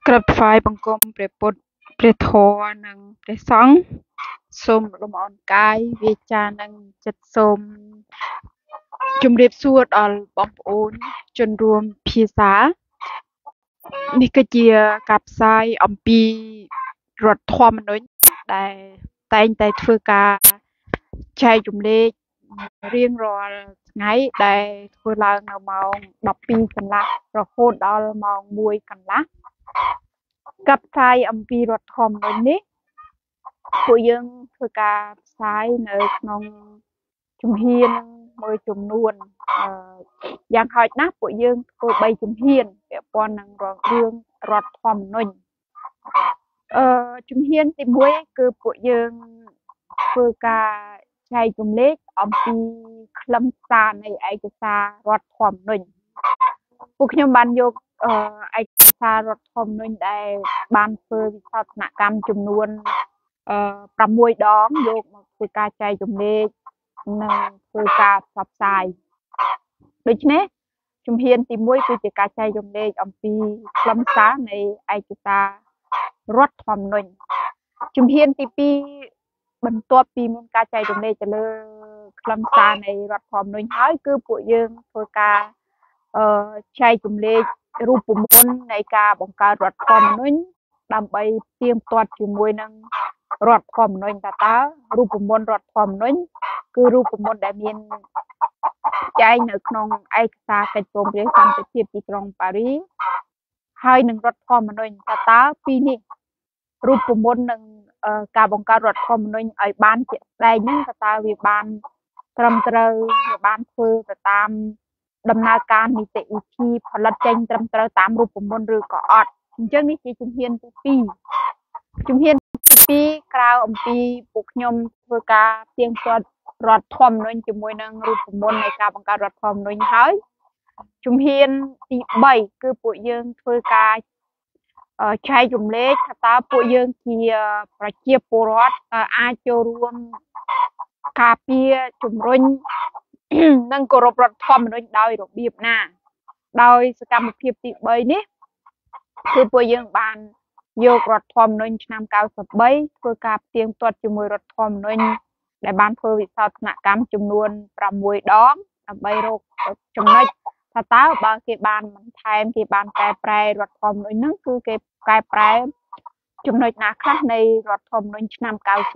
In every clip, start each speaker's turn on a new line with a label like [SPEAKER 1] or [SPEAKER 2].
[SPEAKER 1] ក្រិតថ្វាយបង្គំព្រះពុទ្ធព្រះធម៌និងព្រះសង្ឃសូមលំអរកាយវាចានិងចិត្តសូមជម្រាបសួរដល់បងប្អូនជនរួមភាសានេះគឺជាការផ្សាយអំពីរដ្ឋធម្មនុញ្ញដែលតែងតែធ្វើការចែករំលែករៀងរាល់ថ្ងៃដែលធ្វើឡើងនៅម៉ោង12កន្លះរហូតដល់ម៉ោង1កន្លះការផ្សាយអំពីរដ្ឋធម្មនុញ្ញនេះពួកយើងធ្វើការផ្សាយនៅក្នុងជំហានមួយចំនួនយ៉ាងហោចណាស់ពួកយើងធ្វើ3ជំហានពាក់ព័ន្ធនឹងរឿងរដ្ឋធម្មនុញ្ញជំហានទី1គឺពួកយើងធ្វើការចែករំលែកអំពីខ្លឹមសារនៃឯកសាររដ្ឋធម្មនុញ្ញពួកខ្ញុំបានយកឯកសាររដ្ឋធម្មនុញ្ញដែលបានធ្វើវិសោធនកម្មចំនួន6ដងយកមកធ្វើការចែករំលែកនិងធ្វើការផ្សព្វផ្សាយដូច្នេះជំហានទី1គឺជាការចែករំលែកអំពីខ្លឹមសារនៃឯកសាររដ្ឋធម្មនុញ្ញជំហានទី2បន្ទាប់ពីមានការចែករំលែកទៅលើខ្លឹមសារនៃរដ្ឋធម្មនុញ្ញហើយគឺពួកយើងធ្វើការចែករំលែករូបមន្តនៃការបង្កើតរដ្ឋធម្មនុញ្ញដើម្បីផ្ទៀងផ្ទាត់ជាមួយនឹងរដ្ឋធម្មនុញ្ញតើរូបមន្តរដ្ឋធម្មនុញ្ញគឺរូបមន្តដែលមានចែងនៅក្នុងឯកសារកិច្ចព្រមព្រៀងសន្តិភាពទីក្រុងប៉ារីសហើយនឹងរដ្ឋធម្មនុញ្ញតើពីរនេះរូបមន្តនិងការបង្កើតរដ្ឋធម្មនុញ្ញឲ្យបានជាក់ស្ដែងហ្នឹងតើវាបានត្រឹមត្រូវវាបានធ្វើទៅតាមដំណើរការនីតិវិធីផលិតចេញត្រឹមត្រូវតាមរូបមន្តឬក៏អត់អញ្ចឹងនេះជាជំហានទី2ជំហានទី2ក្រៅអំពីពួកខ្ញុំធ្វើការទៀងទាត់រដ្ឋធម្មនុញ្ញជាមួយនឹងរូបមន្តនៃការបង្កើតរដ្ឋធម្មនុញ្ញហើយជំហានទី3គឺពួកយើងធ្វើការចែករំលែកថាតើពួកយើងជាប្រជាពលរដ្ឋអាចចូលរួមការពារជំរុញនិងគោរពរដ្ឋធម្មនុញ្ញដោយរបៀបណាដោយសកម្មភាពទី3នេះគឺពួកយើងបានយករដ្ឋធម្មនុញ្ញឆ្នាំ93ធ្វើការផ្ទៀងផ្ទាត់ជាមួយរដ្ឋធម្មនុញ្ញដែលបានធ្វើវិសោធនកម្មចំនួន6ដងដើម្បីរកចំណុចថាតើបើគេបានបន្ថែមគេបានកែប្រែរដ្ឋធម្មនុញ្ញហ្នឹងគឺគេកែប្រែចំណុចណាខ្លះនៃរដ្ឋធម្មនុញ្ញឆ្នាំ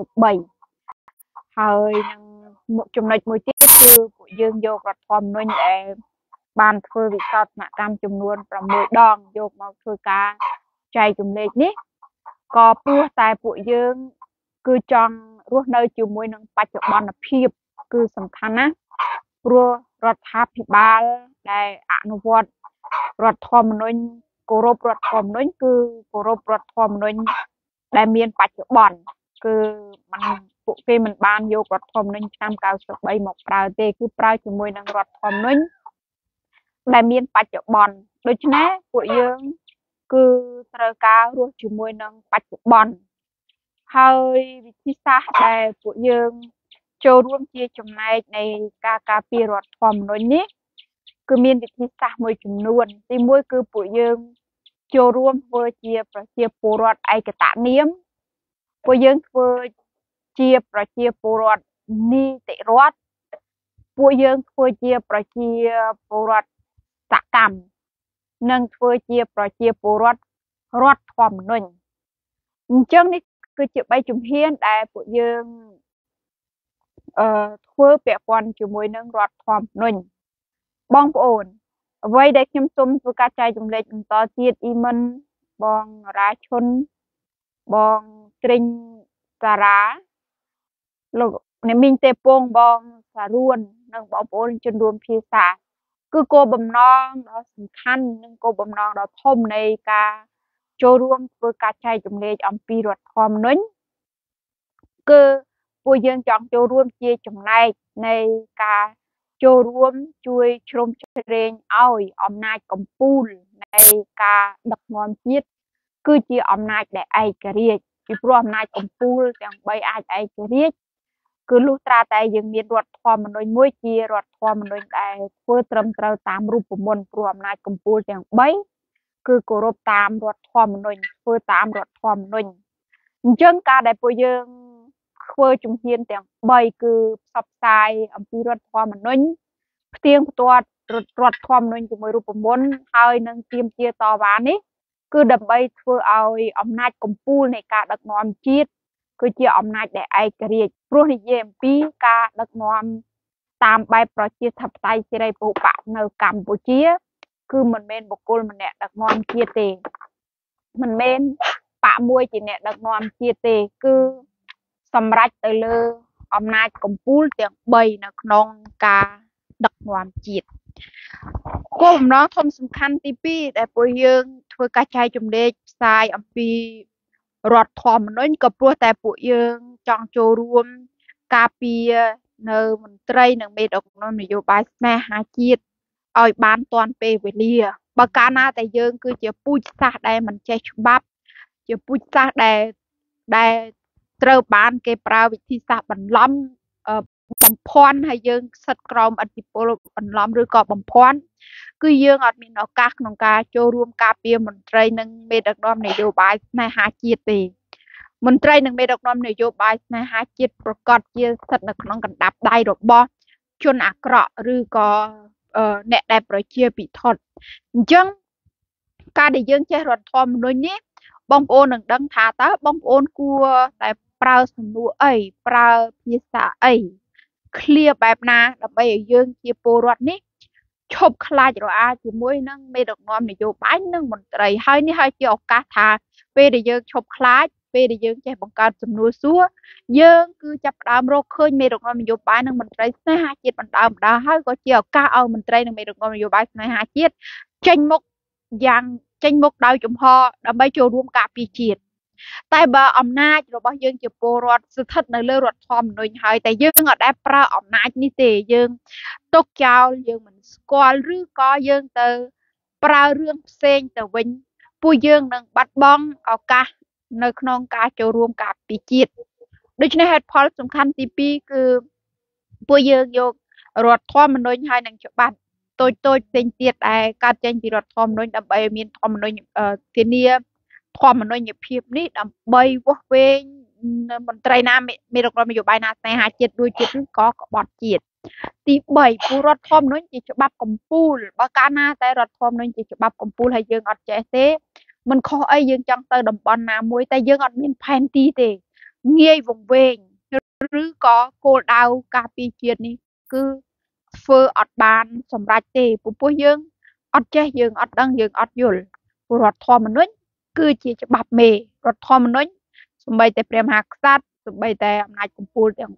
[SPEAKER 1] 93ហើយនឹងចំណុចមួយទៀតគឺពួកយើងយករដ្ឋធម្មនុញ្ញដែលបានធ្វើវិសោធនកម្មចំនួន6ដងយកមកធ្វើការចែករំលែកនេះក៏ព្រោះតែពួកយើងគឺចង់រស់នៅជាមួយនឹងបច្ចុប្បន្នភាពគឺសំខាន់ណាស់ព្រោះរដ្ឋាភិបាលដែលអនុវត្តរដ្ឋធម្មនុញ្ញគោរពរដ្ឋធម្មនុញ្ញគឺគោរពរដ្ឋធម្មនុញ្ញដែលមានបច្ចុប្បន្នគឺពួកគេមិនបានយករដ្ឋធម្មនុញ្ញឆ្នាំ93មកប្រើទេគឺប្រើជាមួយនឹងរដ្ឋធម្មនុញ្ញដែលមានបច្ចុប្បន្នដូច្នេះពួកយើងគឺត្រូវការរស់ជាមួយនឹងបច្ចុប្បន្នហើយវិធីសាស្ត្រដែលពួកយើងចូលរួមជាចំណែកនៃការការពាររដ្ឋធម្មនុញ្ញនេះគឺមានវិធីសាស្ត្រមួយចំនួនទី1គឺពួកយើងចូលរួមធ្វើជាប្រជាពលរដ្ឋឯកតនាមពួកយើងធ្វើជាប្រជាពលរដ្ឋនីតិរដ្ឋពួកយើងធ្វើជាប្រជាពលរដ្ឋសកម្មនិងធ្វើជាប្រជាពលរដ្ឋរដ្ឋធម្មនុញ្ញអញ្ចឹងនេះគឺជា3ជំហានដែលពួកយើងធ្វើពាក់ព័ន្ធជាមួយនឹងរដ្ឋធម្មនុញ្ញបងប្អូនអ្វីដែលខ្ញុំសូមធ្វើការចែករំលែកបន្តទៀតអ៊ីមិនបងរាឈុនបងត្រិញសារ៉ាលោកអ្នកមីងទេពងបងសារួននិងបងប្អូនជនរួមភាសាគឺគោលបំណងដ៏សំខាន់និងគោលបំណងដ៏ធំនៃការចូលរួមធ្វើការចែករំលែកអំពីរដ្ឋធម្មនុញ្ញគឺពួកយើងចង់ចូលរួមជាចំណែកនៃការចូលរួមជួយជ្រោមជ្រែងឲ្យអំណាចកម្ពុជានៃការដឹកនាំជាតិគឺជាអំណាចដែលឯករាជ្យពីព្រោះអំណាចកម្ពុជាទាំង3អាចឯករាជ្យគឺលុះត្រាតែយើងមានរដ្ឋធម្មនុញ្ញមួយជារដ្ឋធម្មនុញ្ញដែលធ្វើត្រឹមត្រូវតាមរូបមន្តព្រោះអំណាចកម្ពុជាទាំង3 cứ cổ rộp tam ruột thòm nôn phơi tam ruột thòm nôn chân ca đại bồi dương phơi trung hiên tiếng bay cứ sập sai pi ruột thòm nôn tiếngตัวruột thòm nônជាមួយរូបមន្តហើយនឹងទៀមទាតវ៉ានេះគឺដើម្បីធ្វើឲ្យអំណាចកម្ពុជានៃការដឹកនាំជាតិគឺជាអំណាចដែលឯករាជ្យព្រោះនិយាយអំពីការដឹកនាំតាមបែបប្រជាធិបតេយ្យសេរីពហុបកនៅកម្ពុជាគឺមិនមែនបុគ្គលម្នាក់ដឹកនាំជាតិទេមិនមែនបកមួយជាអ្នកដឹកនាំជាតិទេគឺសម្រេចទៅលើអំណាចកម្ពុជាទាំង3នៅក្នុងការដឹកនាំជាតិគោលបំណងធំសំខាន់ទី2ដែលពួកយើងធ្វើការចែកចម្លែកផ្សាយអំពីរដ្ឋធម្មនុញ្ញក៏ព្រោះតែពួកយើងចង់ចូលរួមការពារនៅមន្ត្រីនិងមេដឹកនាំនយោបាយស្នេហាជាតិឲ្យបានទាន់ពេលវេលាបើកាលណាតែយើងគឺជាពូជសាសន៍ដែលមិនចេះច្បាប់ជាពូជសាសន៍ដែលត្រូវបានគេប្រើវិធីសាស្ត្របន្លំបំភាន់ហើយយើងសិតក្រោមអធិពលបន្លំឬក៏បំភាន់គឺយើងអត់មានឱកាសក្នុងការចូលរួមការពារមន្ត្រីនិងមេដឹកនាំនយោបាយស្នេហាជាតិទេមន្ត្រីនិងមេដឹកនាំនយោបាយស្នេហាជាតិប្រកាសជាស្ថិតនៅក្នុងកណ្ដាប់ដៃរបស់ជនអាក្រក់ឬក៏អ្នកដែលប្រជាពិធដ្ឋអញ្ចឹងការដែលយើងចេះរដ្ឋធម្មនុញ្ញនេះបងប្អូននឹងដឹងថាតើបងប្អូនគួរតែប្រើសំណួរអីប្រើភាសាអីឃ្លាបែបណាដើម្បីឲ្យយើងជាពលរដ្ឋនេះឈប់ខ្លាចរអាជាមួយនឹងមេដឹកនាំនយោបាយនិងមន្ត្រីហើយនេះហើយជាឱកាសថាពេលដែលយើងឈប់ខ្លាចពេលដែលយើងចេះបង្កើតសំណួរសួរយើងគឺចាប់ផ្ដើមរកឃើញមេដឹកនាំនយោបាយនិងមន្ត្រីស្នេហាជាតិបណ្ដើមហើយក៏ជាឱកាសឲ្យមន្ត្រីនិងមេដឹកនាំនយោបាយស្នេហាជាតិចេញមុខដោយចំហដើម្បីចូលរួមការពារជាតិតែបើអំណាចរបស់យើងជាពលរដ្ឋស្ថិតនៅលើរដ្ឋធម្មនុញ្ញហើយតែយើងអត់ដែលប្រើអំណាចនេះទេយើងទុកចោលយើងមិនស្គាល់ឬក៏យើងទៅប្រើរឿងផ្សេងទៅវិញពួកយើងនឹងបាត់បង់ឱកាសនៅក្នុងការចូលរួមការពារជាតិដូច្នេះហេតុផលសំខាន់ទី2គឺពួកយើងយករដ្ឋធម្មនុញ្ញហើយនឹងច្បាប់តូចផ្សេងទៀតដែលកើតចេញពីរដ្ឋធម្មនុញ្ញដើម្បីឲ្យមានធម្មនុញ្ញធានាធម្មនុញ្ញភាពនេះដើម្បីវាស់វែងមន្ត្រីណាមេដឹកនាំនយោបាយណាស្នេហាជាតិរួចជាតិឬក៏ក្បត់ជាតិទី3ពលរដ្ឋធម្មនុញ្ញជាច្បាប់កម្ពុជាបើកាលណាតែរដ្ឋធម្មនុញ្ញជាច្បាប់កម្ពុជាហើយយើងអត់ចេះទេមិនខុសអីយើងចង់ទៅតំបន់ណាមួយតែយើងអត់មានផែនទីទេងាយវង្វេងឬក៏គោលដៅការពារជាតិនេះគឺធ្វើអត់បានសម្រេចទេព្រោះយើងអត់ចេះយើងអត់ដឹងយើងអត់យល់រដ្ឋធម្មនុញ្ញគឺជាច្បាប់មេរដ្ឋធម្មនុញ្ញសម្បីតែព្រះមហាក្សត្រសម្បីតែអំណាចកម្ពុជាទាំង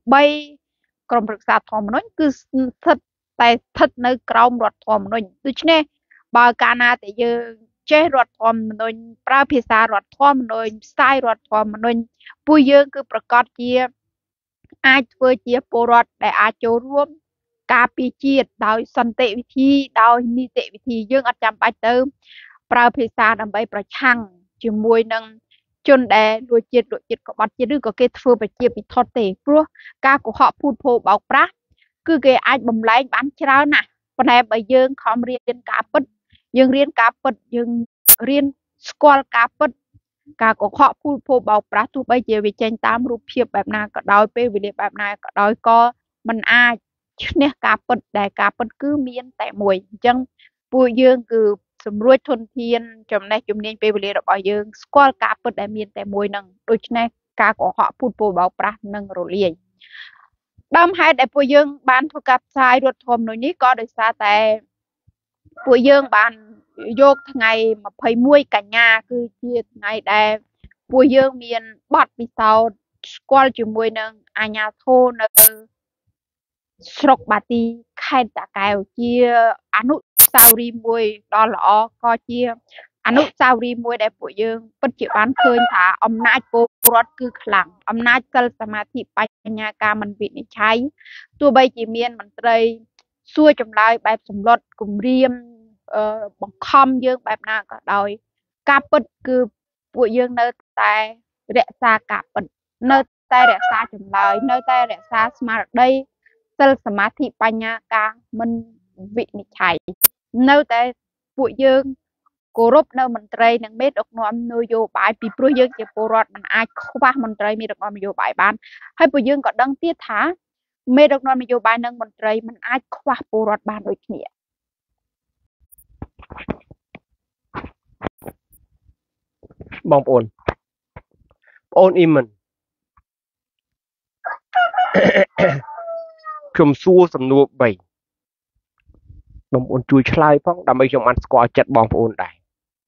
[SPEAKER 1] 3ក្រុមប្រឹក្សាធម្មនុញ្ញគឺស្ថិតនៅក្រោមរដ្ឋធម្មនុញ្ញដូច្នេះបើកាលណាតែយើងចេះរដ្ឋធម្មនុញ្ញប្រើភាសារដ្ឋធម្មនុញ្ញផ្សាយរដ្ឋធម្មនុញ្ញពួកយើងគឺប្រកាសជាអាចធ្វើជាពលរដ្ឋដែលអាចចូលរួមការពារជាតិដោយសន្តិវិធីដោយនីតិវិធីយើងអត់ចាំបាច់ទៅប្រើភាសាដើម្បីប្រឆាំងជាមួយនឹងជនដែលលួចជាតិក្បត់ជាតិឬក៏គេធ្វើប្រជាពិធដ្ឋទេព្រោះការកុហកភូតភរបោកប្រាស់គឺគេអាចបំលែងបានច្រើនណាស់ប៉ុន្តែបើយើងខំរៀនការពិតយើងរៀនការពិតយើងរៀនស្គាល់ការពិតការកុហកភូតភរបោកប្រាស់ទោះបីជាវាចេញតាមរូបភាពបែបណាក៏ដោយពេលវេលាបែបណាក៏ដោយក៏មិនអាចឈ្នះការពិតដែលការពិតគឺមានតែមួយអញ្ចឹងពួកយើងគឺសម្រួចធនធានចំណេះជំនាញពេលវេលារបស់យើងស្គាល់ការពិតដែលមានតែមួយនឹងដូច្នេះការកុហកភូតភរបោកប្រាស់នឹងរលាយដើមហេតុដែលពួកយើងបានធ្វើការផ្សាយរដ្ឋធម្មនុញ្ញនេះក៏ដោយសារតែពួកយើងបានយកថ្ងៃ21កញ្ញាគឺជាថ្ងៃដែលពួកយើងមានបទពិសោធន៍ស្គាល់ជាមួយនឹងអាជ្ញាធរនៅស្រុកបាទីខេត្តតាកែវជាអនុស្សាវរីយ៍មួយដ៏ល្អក៏ជាអនុស្សាវរីយ៍មួយដែលពួកយើងពិតជាបានឃើញថាអំណាចពលរដ្ឋគឺខ្លាំងអំណាចសិលសមាធិបញ្ញាការមិនវិនិច្ឆ័យទោះបីជាមានមន្ត្រីសួរចម្លើយបែបសម្លុតគំរាមបង្ខំយើងបែបណាក៏ដោយការពិតគឺពួកយើងនៅតែរក្សាការពិតនៅតែរក្សាចម្លើយនៅតែរក្សាស្មារតីសិលសមាធិបញ្ញាការមិនវិនិច្ឆ័យនៅតែពួកយើង cô rốt nơi mình trai nâng mét được nôm nuôi vô bài bị pro dương chỉ pro rọt mình ai khoa mình trai mi được nôm vô bài ban hay pro dương có đăng tiết thá mét được nôm vô bài nâng mình trai mình ai khoa pro rọt ban đôi kia
[SPEAKER 2] bong ôn im mình chùm xua sầm nua bảy bong ôn chui chlai phong đam mê trong ăn squat chặt bong ôn đại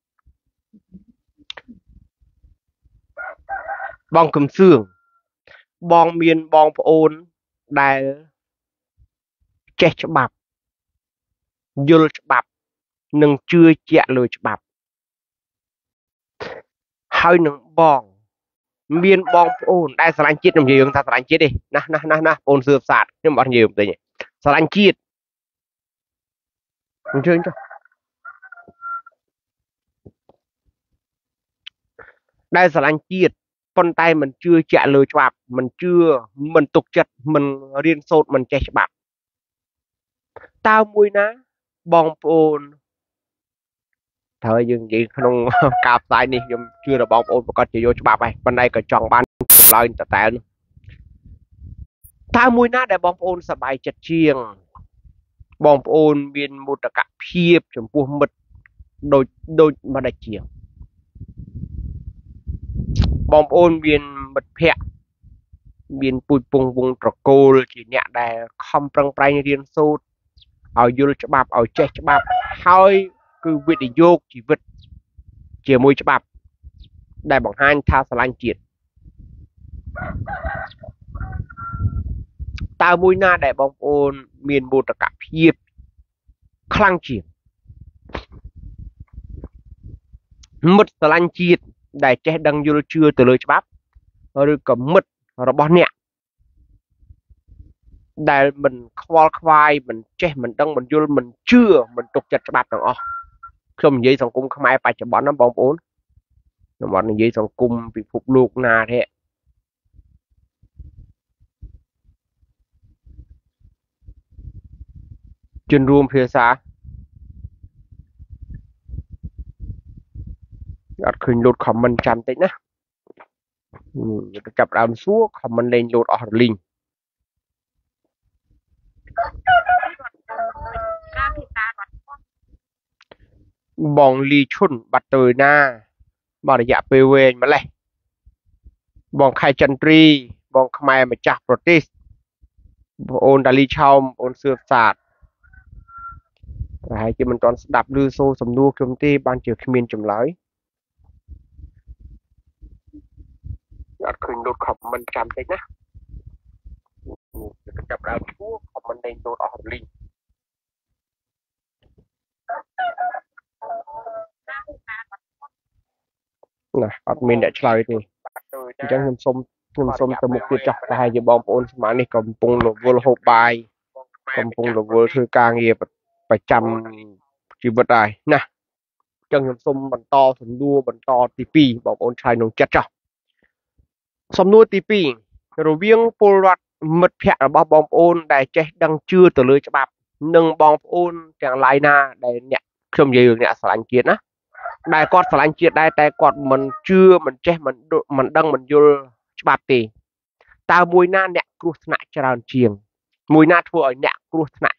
[SPEAKER 2] bong cầm xương bong miên bong ôn đại che bạp dul bạp nâng chưa chẹt lười bạp hơi nâng bong miên bong ôn đại sanh chết làm gì chúng ta sanh chết đi na ôn sườn sạt nhưng mà nhiều vậy sanh chết mình chơi cho đại sanh chết con tay mình chưa chẹt lười bạp mình tục chặt mình riêng sốt mình che bạp tao mùi ná bong ôn thời dừng gì không cạp lại đi nhưng chưa là bong ôn còn chỉ vô cho bà này bên đây còn chọn ban lại tại ta mùi ná để bong ôn sờ bài chặt chiêng bong ôn biên một cả phiếp chấm pua mật đôi mà đại chiêng bong ôn biên mật phẹ biên bùi bùng bùng trọc cô chỉ nhẹ để không prang prang riêng sốt ở vô cho bà ở che cho bà hơi cứ việc để vô chỉ vật chỉ mùi cho bà đại bằng hai tha sờ lanh triệt ta mùi na đại bong ôn miền một cả phiếp khăng triệt mất sờ lanh triệt đại che đăng vô chưa từ lời cho bà rồi cầm mất rồi bỏ nhẹ đại mình khoai mình che mình đăng mình vô mình chưa mình trục chặt cho bà rồi không vậy thằng cung không ai phải cho bọn nó bong ôn bọn này vậy thằng cung bị phục luộc nà thế chân ruộng phía xa đặt khuyên lột khỏi mình chăm tích nè chập đàm xuống khỏi mình lên lột ở linh bong ly chun bắt tới na bọn dạ bê quên mà lại bong khai chân tri bong khai mà chặt protest ôn đà ly chom ôn sườn sạt hay chứ mình toàn đạp lư xô sầm đua công ty ban chiều miền chùm lái đặt khuyên lột khỏi mình chăm tích nè chập đàm xuống khỏi mình lên lột ở linh nè admin đã chơi thì chẳng nhầm xôm từ một tiết chọc là hai giờ bom ôn mà này cầm pung là vô hộp bài cầm pung là vô thư ca nghiệp phải chăm chỉ vật này nè chẳng nhầm xôm bắn to sầm đua bắn to tivi bom ôn trai nông chết chọc sầm đua tivi rồi viếng pol loạt mật phẹt ở bom ôn đại che đang chưa từ lưới cho bạp nâng bom ôn chẳng lại na để nhẹ không gì được nhẹ sẵn kiến á đại quạt phải anh triệt đại tay quạt mình chưa mình che mình đăng mình vô bạp tì ta mùi na nẹt cruột nại cho đàn chiềng mùi na thua ở nẹt cruột nại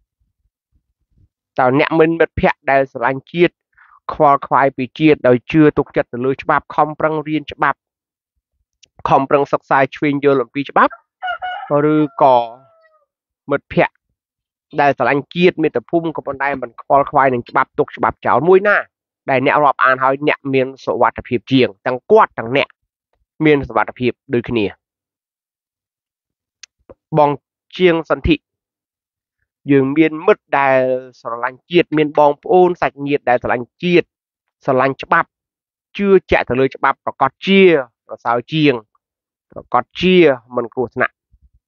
[SPEAKER 2] tao nẹt mình bật phẹt đại phải anh triệt khoai bị triệt đời chưa tục chặt từ lưới bạp không prang riêng bạp không prang sọc sai chuyên vô làm pi bạp rồi cỏ mật phẹt đại phải anh triệt mình tập phun của bọn đây mình khoai nên bạp tục bạp chảo mùi na đại nẹo rọp an hỏi nẹo miền sổวัตถุ ភាពជាងទាំងគាត់ទាំងអ្នកមានសវត្ថភាពដូចគ្នាបងជាងសន្ធិយើងមានមិត្តដែលស្រឡាញ់ជាតិមានបងប្អូនសាច់ញាតិដែលស្រឡាញ់ជាតិស្រឡាញ់ច្បាប់ជឿជាក់ទៅលើច្បាប់ប្រកាសជាប្រសើរជាងប្រកាសជាមិនគ្រោះថ្នាក់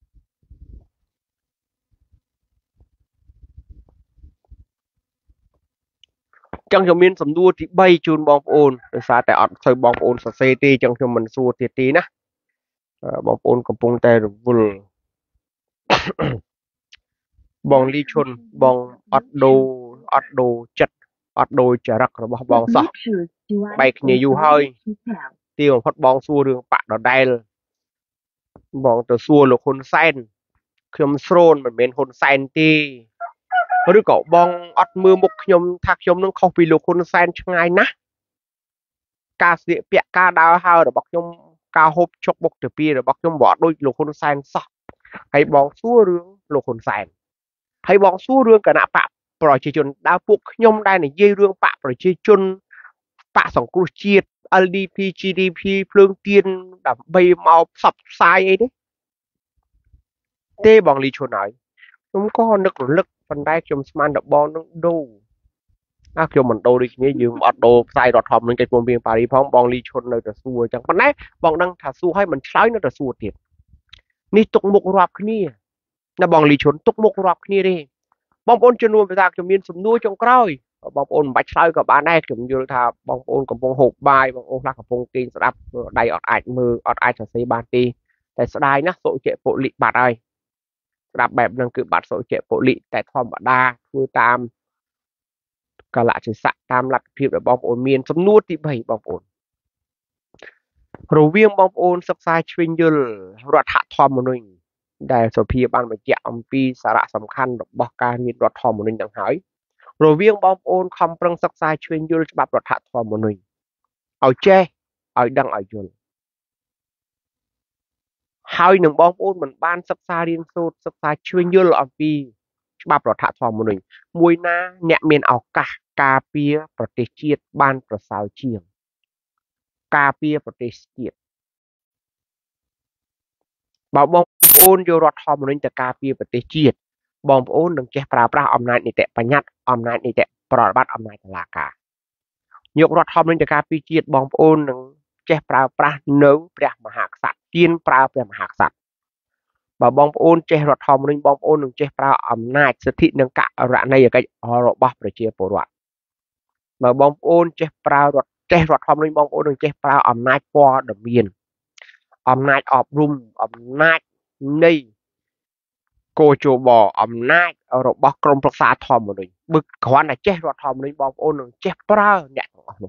[SPEAKER 2] ចឹងខ្ញុំមានសំណួរទី3ជូនបងប្អូនដោយសារតែអត់សូវបងប្អូនសរសេរទេចឹងខ្ញុំមិនសួរទៀតទេណាបងប្អូនកំពុងតែរវល់បងលីឈុនបងអត់ដូចិត្ត ọt đôi chả rắc rồi bong sọ bay kia du hơi tiêu phát bong xua đường bạc đó đây bong từ xua lục hôn sen khom sron mình bên hôn sen ti rồi cậu bong ọt mưa mục nhom thạc nhom nó không vì lục hôn sen ngay ná ca sĩ bịa ca đào hao rồi bọc nhom ca hộp chọc bọc từ pi rồi bọc nhom bỏ đôi lục hôn sen sọ hay bong xua đường lục hôn sen hay bong xua đường cả nạ bạc rồi chỉ chun đào buộc nhom đây này dây đường bạc rồi chỉ chun bạc sòng cua chiết LDP GDP phương tiên đập bay màu sập sai ấy đấy tê bằng lý chuột nói chúng có lực phần đai chùm sman đập bom nó đâu chùm mình đâu đi như dương ọt đồ sai đọt hòm lên cái vùng biển Paris phong bong lý chuột nơi từ xua chẳng phần đấy bong đang thả xua hay mình trái nó từ xua tiệt ni tục mục rạp kia là bong lý chuột tục mục rạp kia đi bong ôn chân nuôi về ra chùm miên sum nuôi trong cõi bong ôn bạch tráiกับบ้านได้chùm như thà bong ônกับbong hộp bài bong ôn làกับbong kinh đập đầy ọt ảnh mưa ọt aiจะ xây bàn tiแต่สดายนะโซเจโปลิบาดไอดับแบบนั่นคือบัตรโซเจโปลิแต่ทอมบดาคือตามกะละจิสะตามหลักพิบแบบบองโอนเมียนสำนวนที่ใบบองโอนเราเวียงบองโอนสักไซชวินยุลรัฐทอมมนุนได้โซเพียบันมาเจาะปีสาระสำคัญบอกการมีรัฐทอมมนุนต่างหายเราเวียงบองโอนคำปรังสักไซชวินยุลฉบับรัฐทอมมนุนเอาเจเอาดังเอายุลហើយនឹងបងប្អូនមិនបានសិក្សារៀនសូត្រសិក្សាជឿនយល់អំពីច្បាប់រដ្ឋធម្មនុញ្ញមួយណាអ្នកមានឱកាសការពារប្រទេសជាតិបានប្រសើរជាងការពារប្រទេសជាតិបើបងប្អូនយករដ្ឋធម្មនុញ្ញទៅការពារប្រទេសជាតិបងប្អូននឹងចេះប្រើប្រាស់អំណាចនីតិបញ្ញត្តិអំណាចនីតិប្រតិបត្តិអំណាចតុលាការយករដ្ឋធម្មនុញ្ញទៅការពារជាតិបងប្អូននឹងចេះប្រើប្រាស់នៅព្រះមហាក្សត្រទៀនប្រើព្រះមហាក្សត្របើបងប្អូនចេះរដ្ឋធម្មនុញ្ញបងប្អូននឹងចេះប្រើអំណាចសិទ្ធិនិងករណីយកិច្ចរបស់ប្រជាពលរដ្ឋបើបងប្អូនចេះប្រើចេះរដ្ឋធម្មនុញ្ញបងប្អូននឹងចេះប្រើអំណាចព័ត៌មានអំណាចអប់រំអំណាចនៃកោជបអំណាចរបស់ក្រមប្រឹក្សាធម្មនុញ្ញបើគ្រាន់តែចេះរដ្ឋធម្មនុញ្ញបងប្អូននឹងចេះប្រើអ្នកទាំងអស់នោះ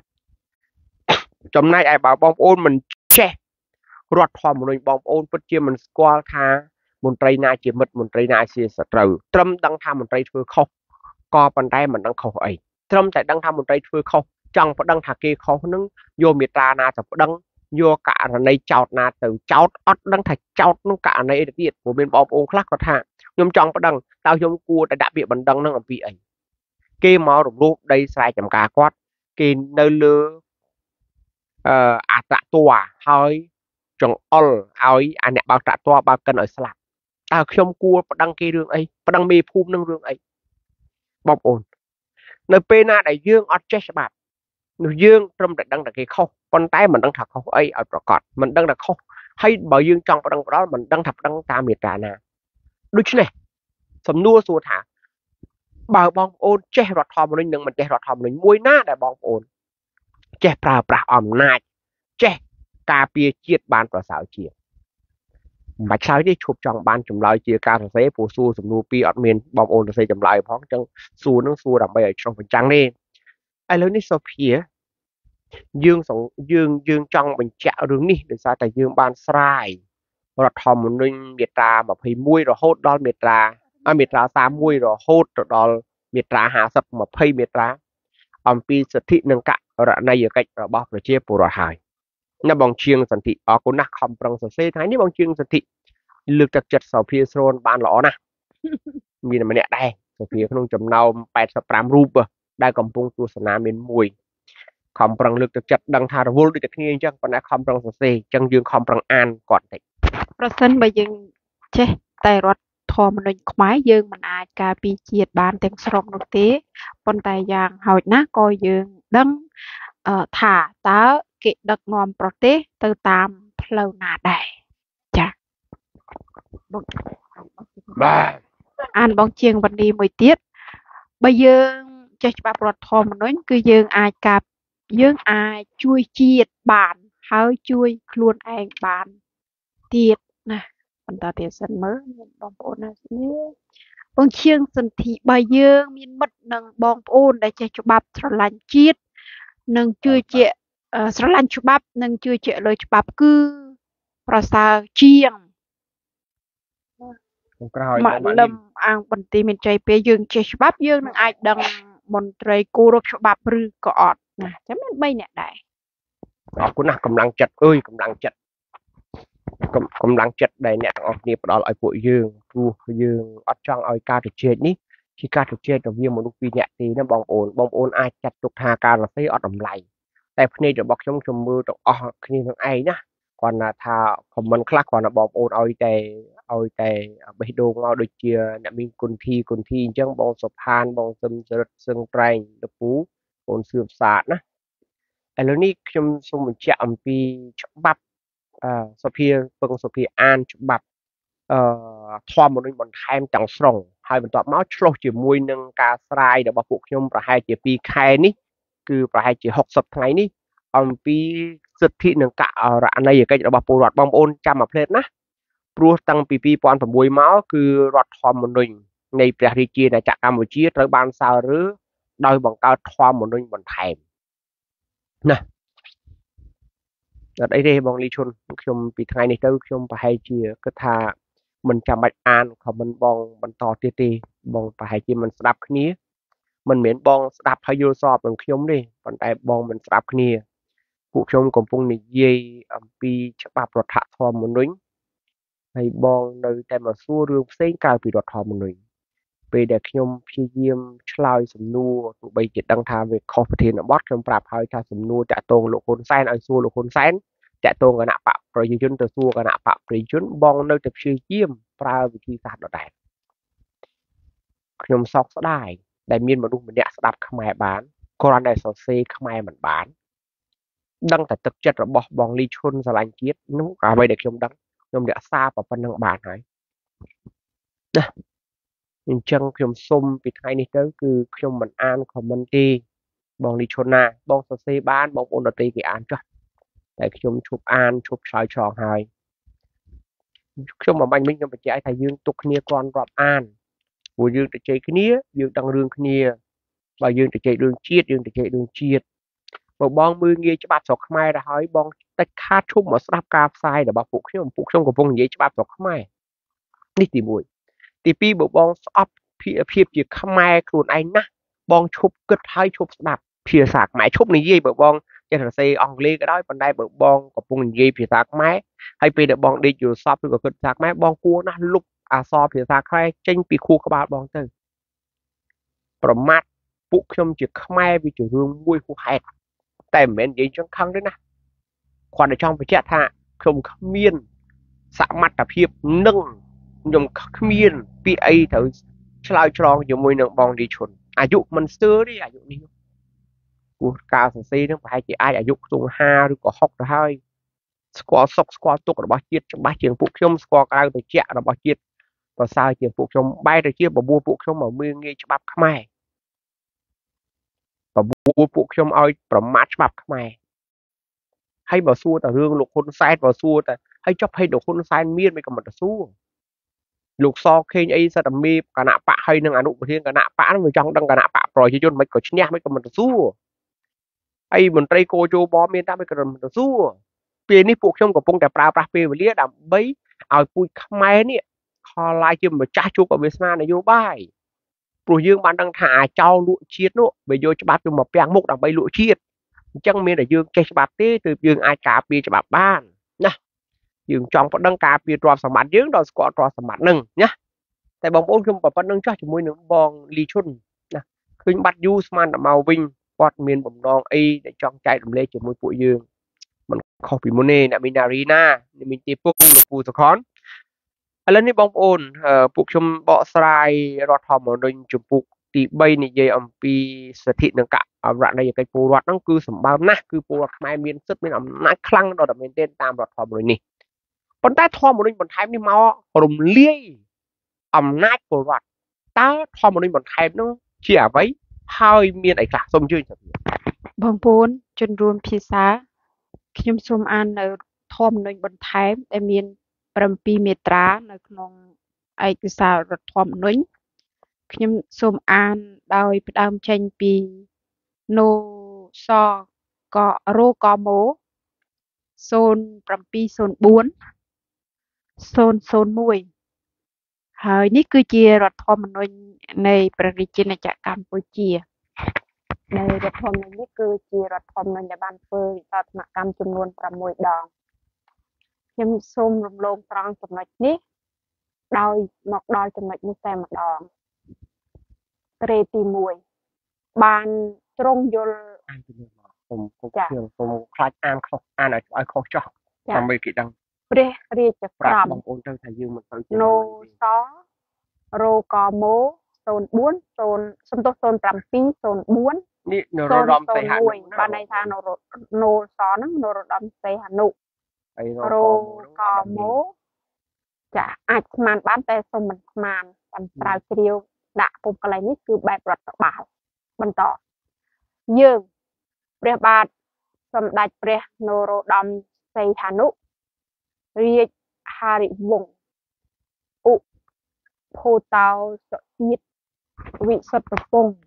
[SPEAKER 2] ចំណែកឯបើបងប្អូនមិនចេះរដ្ឋធម្មនុញ្ញបងប្អូនពិតជាមិនស្គាល់ថាមន្ត្រីណាជាមិត្តមន្ត្រីណាជាសត្រូវត្រឹមដឹងថាមន្ត្រីធ្វើខុសក៏ប៉ុន្តែមិនដឹងខុសអីត្រឹមតែដឹងថាមន្ត្រីធ្វើខុសចង់ប្តឹងថាគេខុសនឹងយកមេត្រាណាទៅប្តឹងយកករណីចោតណាទៅចោតអត់ដឹងថាចោតនឹងករណីអីទៅទៀតព្រោះមានបងប្អូនខ្លះគាត់ថាខ្ញុំចង់ប្តឹងតើខ្ញុំគួរតែដាក់ពាក្យបណ្ដឹងនឹងអំពីអីគេមករំលោភដីស្រែចម្ការគាត់គេនៅលើអត្តតួហើយចង្អុលឲ្យអាអ្នកបើកតាក់តើបើកកិនឲ្យស្លាប់តើខ្ញុំគួរប្តឹងគេរឿងអីប្តឹងមេភូមិនឹងរឿងអីបងប្អូននៅពេលណាដែលយើងអត់ចេះច្បាប់នោះយើងត្រឹមតែដឹងតែគេខុសប៉ុន្តែមិនដឹងថាខុសអីឲ្យប្រកបមិនដឹងថាខុសហើយបើយើងចង់ប្តឹងផ្ដាល់មិនដឹងថាប្តឹងតាមមេត្រាណាដូច្នេះសំណួរសួរថាបើបងប្អូនចេះរដ្ឋធម្មនុញ្ញនិងមិនចេះរដ្ឋធម្មនុញ្ញមួយណាដែលបងប្អូនចេះប្រើប្រាស់អំណាចចេះការពារជាតិបានប្រសើរជាងមិនបាច់ឆ្លើយទេឈប់ចង់បានចម្លើយជាការសរសេរព្រោះសួរសំណួរពីរអត់មានបងប្អូនសរសេរចម្លើយផងអញ្ចឹងសួរនឹងសួរដើម្បីឲ្យឆ្លុះបញ្ចាំងទេឥឡូវនេះសូភាយើងចង់បញ្ជាក់រឿងនេះដោយសារតែយើងបានស្រាយរដ្ឋធម្មនុញ្ញមាត្រា21រហូតដល់មាត្រា31រហូតទៅដល់មាត្រា50 20មាត្រាអំពីសិទ្ធិនិងករណីយកិច្ចរបស់ប្រជាពលរដ្ឋហើយណាបងជាងសន្ធិអរគុណណាស់ខំប្រឹងសរសេរថ្ងៃនេះបងជាងសន្ធិលើកទឹកចិត្តសូភាស្រូនបានល្អណាស់មានម្នាក់ដែរសូភាក្នុងចំណោម85រូបដែលកំពុងទស្សនាមានមួយខំប្រឹងលើកទឹកចិត្តដឹងថារវល់ដូចតែគ្នាអញ្ចឹងប៉ុន្តែខំប្រឹងសរសេរអញ្ចឹងយើងខំប្រឹងអានគាត់តិច
[SPEAKER 1] ប្រសិនបើយើងចេះតែរដ្ឋធម្មនុញ្ញខ្មែរយើងមិនអាចការពារជាតិបានទាំងស្រុងនោះទេប៉ុន្តែយ៉ាងហោចណាស់ក៏យើងដឹងថាតើគេដឹកនាំប្រទេសទៅតាមផ្លូវណាដែរចា៎
[SPEAKER 2] បាទ
[SPEAKER 1] អានបងជាងវណ្ឌីមួយទៀតបើយើងចេះច្បាប់រដ្ឋធម្មនុញ្ញគឺយើងអាចជួយជាតិបានហើយជួយខ្លួនឯងបានទៀតណាបន្តទៀតសិនមើលបងប្អូនណាបងឈៀងសន្ធិបើយើងមានមិត្តនឹងបងប្អូនដែលចេះច្បាប់ស្រឡាញ់ជាតិនិងជឿជាក់ស្រឡាញ់ច្បាប់និងជឿជាក់លើច្បាប់គឺប្រសើរជាង
[SPEAKER 2] ខ្ញុំក្រោយ
[SPEAKER 1] ម៉ាក់លឹមអាងបន្ទាយមានជ័យពេលយើងចេះច្បាប់យើងនឹងអាចដឹងមន្ត្រីគោរពច្បាប់ឬក៏អត់ណាចាំមាន3នាក់ដែរ
[SPEAKER 2] អរគុណណាស់កម្លាំងចិត្តអើយកម្លាំងចិត្តដែលអ្នកទាំងអស់គ្នាផ្ដល់ឲ្យពួកយើងព្រោះយើងអត់ចង់ឲ្យការជជែកនេះជាការជជែករវាងមនុស្សពីរនាក់ទេណាបងប្អូនអាចចាត់ទុកថាការសរសេរអត់តម្លៃតែភ្នែករបស់ខ្ញុំមើលទាំងអស់គ្នានឹងឯងណាគាត់ថា comment ខ្លះគាត់ណាបងប្អូនឲ្យតែបេះដូងមកដូចជាអ្នកមានគុណធីអញ្ចឹងបងសុផានបងសឹមចរិតសឹងត្រែងលពូបងសឿបសាទណាឥឡូវនេះខ្ញុំសូមបញ្ជាក់អំពីច្បាប់សុភាអានច្បាប់ធម្មមនុស្សបន្ថែមទាំងស្រុងហើយបន្ទាប់មកឆ្លោះជាមួយនឹងការស្រាយរបស់ពួកខ្ញុំប្រហែលជា2ខែនេះគឺប្រហែលជា60ថ្ងៃនេះអំពីសិទ្ធិនិងករណីយកិច្ចរបស់ពលរដ្ឋបងប្អូនចាំមកភ្លេតណាព្រោះតាំងពី2006មកគឺរដ្ឋធម្មនុញ្ញនៃព្រះរាជាណាចក្រកម្ពុជាត្រូវបានសើរើដោយបង្កើតធម្មនុញ្ញបន្ថែមណាអត់អីទេបងលីឈុនខ្ញុំពីថ្ងៃនេះទៅខ្ញុំប្រហែលជាគិតថាមិនចាំបាច់អានខមមិនបងបន្តទៀតទេបងប្រហែលជាមិនស្ដាប់គ្នាមិនមែនបងស្ដាប់ហើយយល់សពនឹងខ្ញុំទេប៉ុន្តែបងមិនស្ដាប់គ្នាពួកខ្ញុំកំពុងនិយាយអំពីច្បាប់រដ្ឋធម្មនុញ្ញហើយបងនៅតែមកសួររឿងផ្សេងក្រៅពីរដ្ឋធម្មនុញ្ញពេលដែលខ្ញុំព្យាយាមឆ្លើយសំណួរទោះបីជាដឹងថាវាខុសប្រធានបទខ្ញុំប្រាប់ហើយថាសំណួរតាក់ទងលោកហ៊ុនសែនឲ្យសួរលោកហ៊ុនសែនតាក់ទងគណៈបកប្រជាជនទៅសួរគណៈបកប្រជាជនបងនៅតែព្យាយាមប្រើវិធីសាស្ត្រដដែលខ្ញុំសោកស្ដាយដែលមានមនុស្សម្នាក់ស្ដាប់ខ្មែរបានគ្រាន់តែសរសេរខ្មែរមិនបានដឹងតែទឹកចិត្តរបស់បងលីឈុនស្រឡាញ់ជាតិនោះក៏អ្វីដែលខ្ញុំដឹងខ្ញុំរក្សាប៉ុណ្្នឹងបានហើយណាអញ្ចឹងខ្ញុំសុំពីថ្ងៃនេះទៅគឺខ្ញុំមិនអាន comment ទេបងលីឈុនណាបងសរសេរបានបងប្អូនដទៃគេអានចុះតែខ្ញុំឈប់អានឈប់ឆ្លើយឆ្លងហើយខ្ញុំមិនបាញ់មិញខ្ញុំបញ្ជាក់ថាយើងទុកគ្នាគ្រាន់រាប់អានព្រោះយើងទៅជ័យគ្នាយើងដឹងរឿងគ្នាបើយើងទៅជ័យរឿងជាតិយើងទៅជ័យរឿងជាតិបើបងមើលងាយច្បាប់ស្រុកខ្មែរទៅហើយបងតិចខាតឈប់មកស្ដាប់ការផ្សាយរបស់ពួកខ្ញុំកំពុងនិយាយច្បាប់ស្រុកខ្មែរនេះទី1ទី2បើបងស្អប់ភាពជាខ្មែរខ្លួនឯងណាបងឈប់គិតហើយឈប់ស្ដាប់ភាសាខ្មែរឈប់និយាយបើបងចេះសរសេរអង់គ្លេសក៏ដោយប៉ុន្តែបើបងកំពុងនិយាយភាសាខ្មែរហើយពេលដែលបងដេកយល់សពឬក៏គិតភាសាខ្មែរបងគួរណាស់លុបអក្សរភាសាខ្មែរចេញពីខួរក្បាលបងទៅប្រមាថពួកខ្ញុំជាខ្មែរវាជារឿងមួយហួសហេតុតែមិនមែននិយាយចឹងខឹងទេណាគាត់តែចង់បញ្ជាក់ថាខ្ញុំគ្មានសមត្ថភាពនឹងខ្ញុំគ្មានពាក្យអីត្រូវឆ្លើយឆ្លងជាមួយនឹងបងលីឈុនអាយុមិនស្ទើរទេអាយុនេះព្រោះការសរសេរនឹងប្រហែលជាអាចអាយុខ្ទង់50ឬក៏60ទៅហើយស្គាល់សុខស្គាល់ទុក្ខរបស់ជាតិច្បាស់ជាងពួកខ្ញុំស្គាល់ក្រៅត្រជាក់របស់ជាតិប្រសើរជាងពួកខ្ញុំបែរទៅជាបបួលពួកខ្ញុំមកមើលងាយច្បាប់ខ្មែរបបួលពួកខ្ញុំឲ្យប្រមាថច្បាប់ខ្មែរហើយបើសួរតែរឿងលោកហ៊ុនសែនបើសួរតែហើយចុះភ័យលោកហ៊ុនសែនមានមិនក៏មិនទៅសួរលោកសខេងអីសិតតែមេគណៈបកហើយនឹងអនុប្រធានគណៈបកហ្នឹងវាចង់ដឹងគណៈបកប្រជាជនមិនក៏ឈ្នះមិនក៏មិនទៅសួរហើយមន្ត្រីគោជោបមានតែមិនក៏មិនទៅសួរពេលនេះពួកខ្ញុំកំពុងតែប្រើប្រាស់ពេលវេលាដើម្បីឲ្យពូជខ្មែរនេះខលឡាយជាម្ចាស់ជួបអវាសនានយោបាយព្រោះយើងបានដឹងថាអាចោលលក់ជាតិនោះវាយកច្បាប់ទៅមកពាំងមុខដើម្បីលក់ជាតិអញ្ចឹងមានតែយើងចេះច្បាប់ទេទើបយើងអាចការពារច្បាប់បានណាយើងចង់ប្តឹងការពារទ្រព្យសម្បត្តិយើងដល់ស្គាល់ទ្រព្យសម្បត្តិនឹងណាតែបងប្អូនខ្ញុំប៉ុណ្្នឹងចោះជាមួយនឹងបងលីឈុនណាឃើញបាត់យូរស្មានតែមកវិញគាត់មានបំណងអីដែលចង់ចែករំលែកជាមួយពួកយើងមិនខុសពីមុនទេអ្នកមីណារីណាអ្នកមីទីពុកលោកពូសខនឥឡូវនេះបងប្អូនពួកខ្ញុំបកស្រាយរដ្ឋធម្មនុញ្ញជំពូកទី3និយាយអំពីសិទ្ធិនិងករណីយកិច្ចពលរដ្ឋហ្នឹងគឺសម្បើមណាស់គឺពលរដ្ឋខ្មែរមានសិទ្ធិមានអំណាចខ្លាំងដល់តែមែនទែនតាមរដ្ឋធម្មនុញ្ញនេះប៉ុន្តែធម្មនុញ្ញបន្ថែមនេះមករំលាយអំណាចពលរដ្ឋតើធម្មនុញ្ញបន្ថែមនោះជាអ្វីហើយមានអីខ្លះសូមអញ្ជើញ
[SPEAKER 1] បងប្អូនជនរួមភាសាខ្ញុំសូមអាននៅធម្មនុញ្ញបន្ថែមដែលមាន7មាត្រានៅក្នុងឯកសាររដ្ឋធម្មនុញ្ញខ្ញុំសូមអានដោយផ្ដើមចេញពីណូសករ៉ូកម៉ូ0704 001ហើយនេះគឺជារដ្ឋធម្មនុញ្ញនៃព្រះរាជាណាចក្រកម្ពុជានៃរដ្ឋធម្មនុញ្ញនេះគឺជារដ្ឋធម្មនុញ្ញដែលបានធ្វើវិសោធនកម្មចំនួន6ដងខ្ញុំសូមរំលងត្រង់ចំណុចនេះដោយមកដល់ចំណុចនេះតែម្ដងត្រេទី1បានទ្រង់យល់
[SPEAKER 2] អានទៅលើមកខ្ញុំខ្លាចអានខុសអានឲ្យខុសចោះដើម្បីគេដឹង
[SPEAKER 1] ព្រះរាជក្រម
[SPEAKER 2] បងប្អូនទៅថាយើងមិនទៅ
[SPEAKER 1] ណូសរ៉ូកម៉ូ04 សំទោស0704
[SPEAKER 2] នេះនរោត្តមសីហនុ
[SPEAKER 1] បានន័យថាណូសហ្នឹងនរោត្តមសីហនុ
[SPEAKER 2] ហើយ
[SPEAKER 1] រ៉ូកម៉ូចាអាចស្មានបានតែសុំមិនស្មានតាមស្រាវជ្រាវដាក់ពុំកន្លែងនេះគឺបែបរដ្ឋបាលបន្តយើងព្រះបាទសម្ដេចព្រះនរោត្តមសីហនុរាជហារិវង្សឧភូតោសុជាតិវិសុទ្ធពង្ស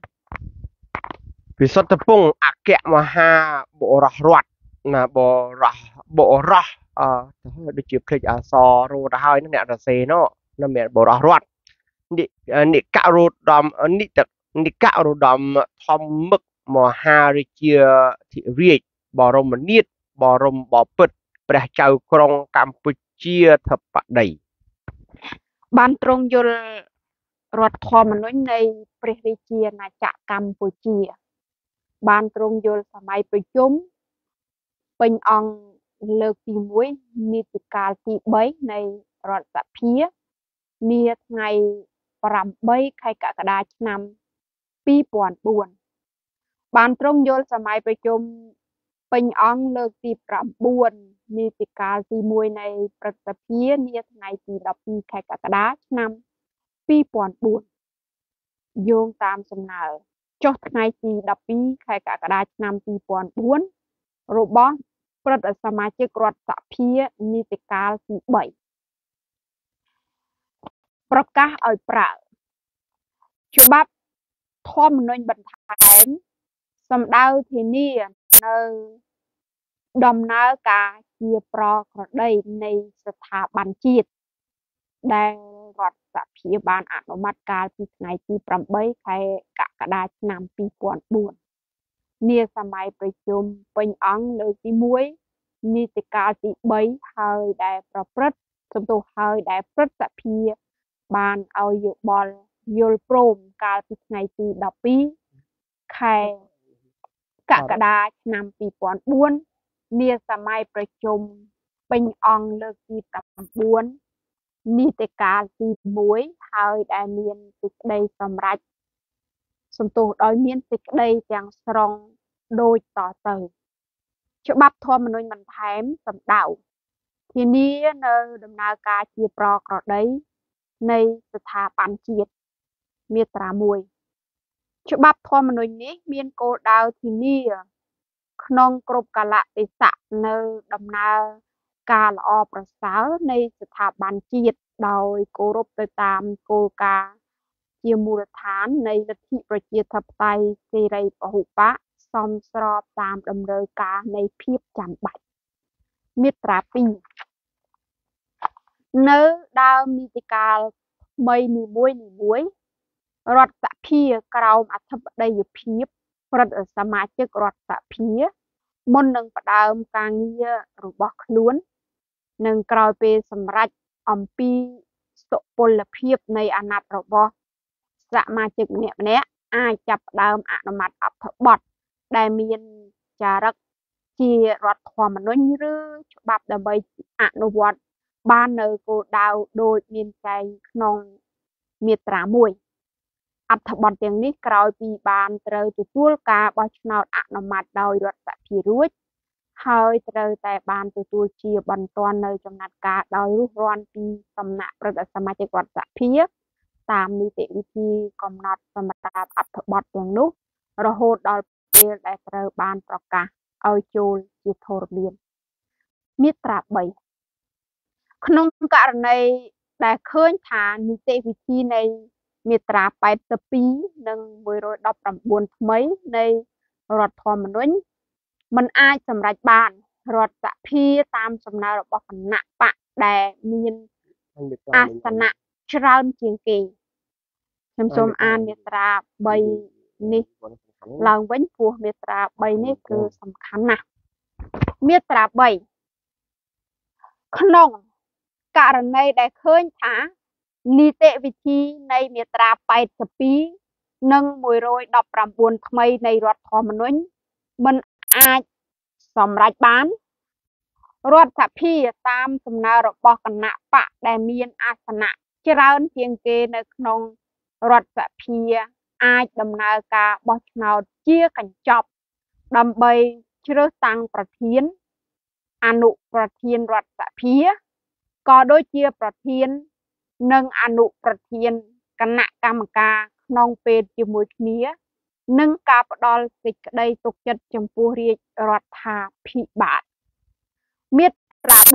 [SPEAKER 1] អគ្គមហាបរិរដ្ឋណាបរោះដូចជាភ្លេចអសរទៅហើយអ្នករសេនោះនៅមានបរិរដ្ឋនិករោត្តមធម្មឹកមហារាជាធិរាជបរមនាថបរមបពិតព្រះចៅក្រុងកម្ពុជាធិបតីបានទ្រង់យល់រដ្ឋធម្មនុញ្ញនៃព្រះរាជាណាចក្រកម្ពុជាបានទ្រង់យល់សម័យប្រជុំពេញអង្គលើកទី1នីតិកាលទី3នៃរដ្ឋសភានាថ្ងៃ8ខែកក្កដាឆ្នាំ2004បានទ្រង់យល់សម័យប្រជុំពេញអង្គលើកទី9នីតិកាលទី1នៃព្រឹទ្ធសភានាថ្ងៃទី12ខែកក្កដាឆ្នាំ2004យោងតាមសំណើចុះថ្ងៃទី12ខែកក្កដាឆ្នាំ2004របស់ព្រឹទ្ធសមាជិករដ្ឋសភានីតិកាលទី3ប្រកាសឲ្យប្រើច្បាប់ធម្មនុញ្ញបន្ថែមសម្ដៅធានានៅដំណើរការជាប្រក្រតីនៃស្ថាប័នជាតិដែលរដ្ឋសភាបានអនុម័តកាលពីថ្ងៃទី8ខែកក្កដាឆ្នាំ2004នាសម័យប្រជុំពេញអង្គលើកទី1នីតិកាលទី3ហើយដែលព្រឹទ្ធសភាបានឲ្យយោបល់យល់ព្រមកាលពីថ្ងៃទី12ខែកក្កដាឆ្នាំ2004នាសម័យប្រជុំពេញអង្គលើកទី9នីតិកាលទី1ហើយដែលមានសេចក្តីសម្រេចដោយមានសេចក្តីទាំងស្រុងដូចតទៅច្បាប់ធម្មនុញ្ញបន្ថែមសម្ដៅធានានៅដំណើរការជាប្រក្រតីនៃស្ថាប័នជាតិមាត្រា1ច្បាប់ធម្មនុញ្ញនេះមានគោលដៅធានាក្នុងគ្រប់កាលៈទេសៈនៅដំណើរការល្អប្រសើរនៃស្ថាប័នជាតិដោយគោរពទៅតាមគោលការណ៍ជាមូលដ្ឋាននៃលទ្ធិប្រជាធិបតេយ្យសេរីពហុបកសមស្របតាមតម្រូវការនៃភាពចាំបាច់មាត្រា2នៅដើមនីតិកាលថ្មីនីមួយរដ្ឋសភាក្រោមអធិបតីភាពព្រឹទ្ធសមាជិករដ្ឋសភាមុននឹងផ្ដើមការងាររបស់ខ្លួននិងក្រោយពេលសម្រេចអំពីសុពលភាពនៃអាណត្តិរបស់សមាជិកម្នាក់ៗអាចចាប់ផ្ដើមអនុម័តអត្ថបទដែលមានចារឹកជារដ្ឋធម្មនុញ្ញឬច្បាប់ដើម្បីអនុវត្តបាននៅគោលដៅដូចមានចែងក្នុងមាត្រា1អត្ថបទទាំងនេះក្រោយពីបានត្រូវទទួលការបោះឆ្នោតអនុម័តដោយរដ្ឋសភារួចហើយត្រូវតែបានទទួលជាបន្ទាន់នៅចំណាត់ការដោយរុះរាន់ពីសំណាក់ព្រឹទ្ធសមាជិករដ្ឋសភាតាមនីតិវិធីកំណត់សម្រាប់អត្ថបទទាំងនោះរហូតដល់ពេលដែលត្រូវបានប្រកាសឲ្យចូលជាធរមានមាត្រា3ក្នុងករណីដែលឃើញថានីតិវិធីនៃមេត្រា82និង119ថ្មីនៃរដ្ឋធម្មនុញ្ញមិនអាចសម្រេចបានរដ្ឋសភាតាមសំណើរបស់គណៈបកដែលមានអាសនៈច្រើនជាងគេខ្ញុំសូមអានមាត្រា3នេះឡើងវិញព្រោះមាត្រា3នេះគឺសំខាន់ណាស់មាត្រា3ក្នុងករណីដែលឃើញថានីតិវិធីនៃមាត្រា82និង119ថ្មីនៃរដ្ឋធម្មនុញ្ញមិនអាចសម្រេចបានរដ្ឋសភាតាមសំណើរបស់គណៈបកដែលមានអាសនៈច្រើនជាងគេនៅក្នុងរដ្ឋសភាអាចដំណើរការបោះឆ្នោតជាកញ្ចប់ដើម្បីជ្រើសតាំងប្រធានអនុប្រធានរដ្ឋសភាក៏ដូចជាប្រធាននិងអនុប្រធានគណៈកម្មការក្នុងពេលជាមួយគ្នានិងការផ្ដល់សេចក្តីទុកចិត្តចំពោះរាជរដ្ឋាភិបាលមាត្រា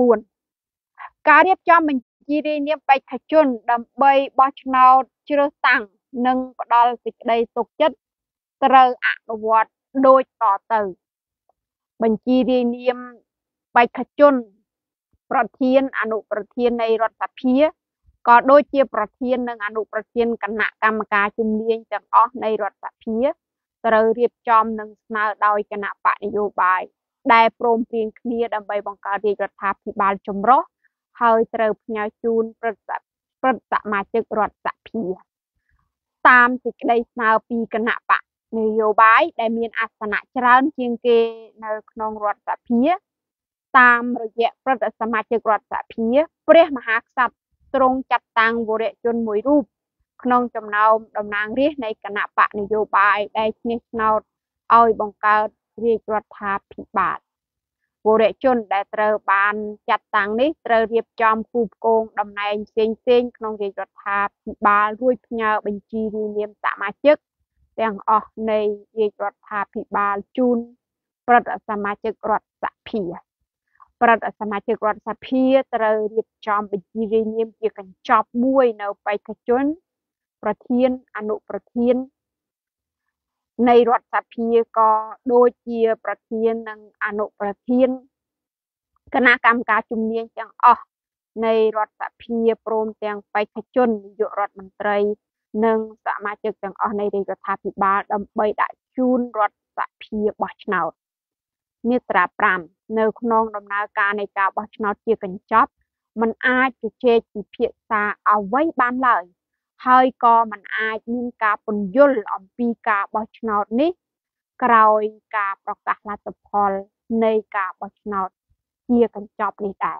[SPEAKER 1] 4ការរៀបចំបញ្ជីរាយនាមបេក្ខជនដើម្បីបោះឆ្នោតជ្រើសតាំងនិងផ្ដល់សេចក្តីទុកចិត្តត្រូវអនុវត្តដូចតទៅបញ្ជីរាយនាមបេក្ខជនប្រធានអនុប្រធាននៃរដ្ឋសភាក៏ដូចជាប្រធាននិងអនុប្រធានគណៈកម្មការជំនាញទាំងអស់នៃរដ្ឋសភាត្រូវរៀបចំនិងស្នើដោយគណៈបកនយោបាយដែលព្រមព្រៀងគ្នាដើម្បីបង្កើតរាជរដ្ឋាភិបាលចម្រុះហើយត្រូវផ្ញើជូនព្រឹទ្ធសមាជិករដ្ឋសភាតាមសេចក្តីស្នើពីគណៈបកនយោបាយដែលមានអាសនៈច្រើនជាងគេនៅក្នុងរដ្ឋសភាតាមរយៈព្រឹទ្ធសមាជិករដ្ឋសភាព្រះមហាក្សត្រទ្រង់ចាត់តាំងវរៈជនមួយរូបក្នុងចំណោមតំណាងរាស្ត្រនៃគណៈបកនយោបាយដែលឈ្នះឆ្នោតឲ្យបង្កើតរាជរដ្ឋាភិបាលវរៈជនដែលត្រូវបានចាត់តាំងនេះត្រូវរៀបចំគូផ្គងតំណែងផ្សេងៗក្នុងរាជរដ្ឋាភិបាលរួចផ្ញើបញ្ជីរាយនាមសមាជិកទាំងអស់នៃរាជរដ្ឋាភិបាលជូនព្រឹទ្ធសមាជិករដ្ឋសភាព្រឹទ្ធសមាជិករដ្ឋសភាត្រូវរៀបចំបញ្ជីរាយនាមជាកញ្ចប់មួយនៅបេក្ខជនប្រធានអនុប្រធាននៃរដ្ឋសភាក៏ដូចជាប្រធាននិងអនុប្រធានគណៈកម្មការជំនាញទាំងអស់នៃរដ្ឋសភាព្រមទាំងបេក្ខជននាយករដ្ឋមន្ត្រីនិងសមាជិកទាំងអស់នៃរាជរដ្ឋាភិបាលដើម្បីដាក់ជូនរដ្ឋសភាបោះឆ្នោតមាត្រា5នៅក្នុងដំណើរការនៃការបោះឆ្នោតជាកញ្ចប់มันអាចជជែកពិភាក្សាអ្វីបានឡើយហើយក៏มันអាចមានការពន្យល់អំពីការបោះឆ្នោតនេះក្រោយការប្រកាសលទ្ធផលនៃការបោះឆ្នោតជាកញ្ចប់នេះដែរ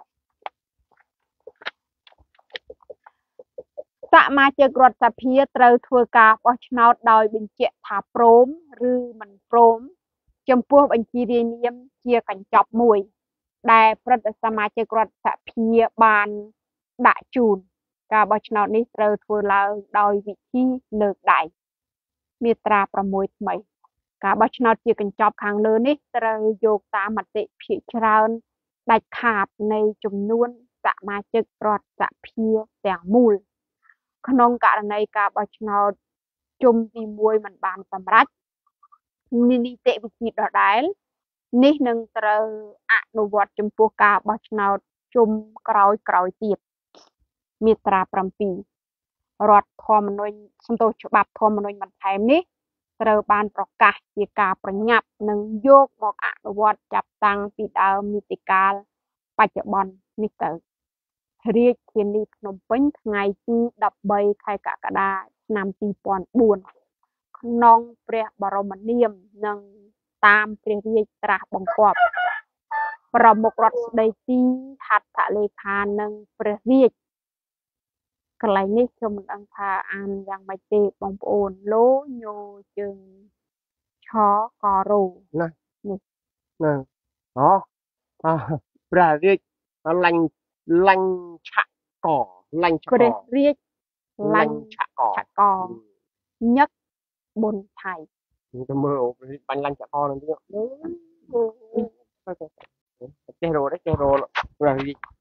[SPEAKER 1] សមាជិករដ្ឋសភាត្រូវធ្វើការបោះឆ្នោតដោយបញ្ជាក់ថាព្រមឬមិនព្រមចំពោះបញ្ជីរាយនាមជាកញ្ចប់មួយដែលព្រឹទ្ធសមាជិករដ្ឋសភាបានដាក់ជូនការបោះឆ្នោតនេះត្រូវធ្វើឡើងដោយវិធីលើកដៃមាត្រា6ថ្មីការបោះឆ្នោតជាកញ្ចប់ខាងលើនេះត្រូវយកតាមមតិភាគច្រើនដាច់ខាតនៃចំនួនសមាជិករដ្ឋសភាទាំងមូលក្នុងករណីការបោះឆ្នោតជុំទី1មិនបានសម្រេចនីតិវិធីដដែលនេះនឹងត្រូវអនុវត្តចំពោះការបោះឆ្នោតជុំក្រោយទៀតមាត្រា7រដ្ឋធម្មនុញ្ញច្បាប់ធម្មនុញ្ញបន្ថែមនេះត្រូវបានប្រកាសជាការប្រញាប់និងយកមកអនុវត្តចាប់តាំងពីដើមនីតិកាលបច្ចុប្បន្ននេះទៅរាជធានីភ្នំពេញថ្ងៃទី13ខែកក្កដាឆ្នាំ2004ក្នុងព្រះបរមនាមនិងតាមព្រះរាជត្រាស់បង្គាប់ប្រមុខរដ្ឋស្ដីទីហត្ថលេខានិងព្រះរាជកន្លែងនេះខ្ញុំមិនដឹងថាអានយ៉ាងម៉េចទេបងប្អូនលោញោជើងឆករោណានេះអូព្រះរាជលាញ់ឆកកលាញ់ឆកព្រះរាជលាញ់ឆកកញឹកប៊ុនថៃទៅមើលបាញ់លាញ់ឆកកនឹងទៀតចេះរោព្រះរាជ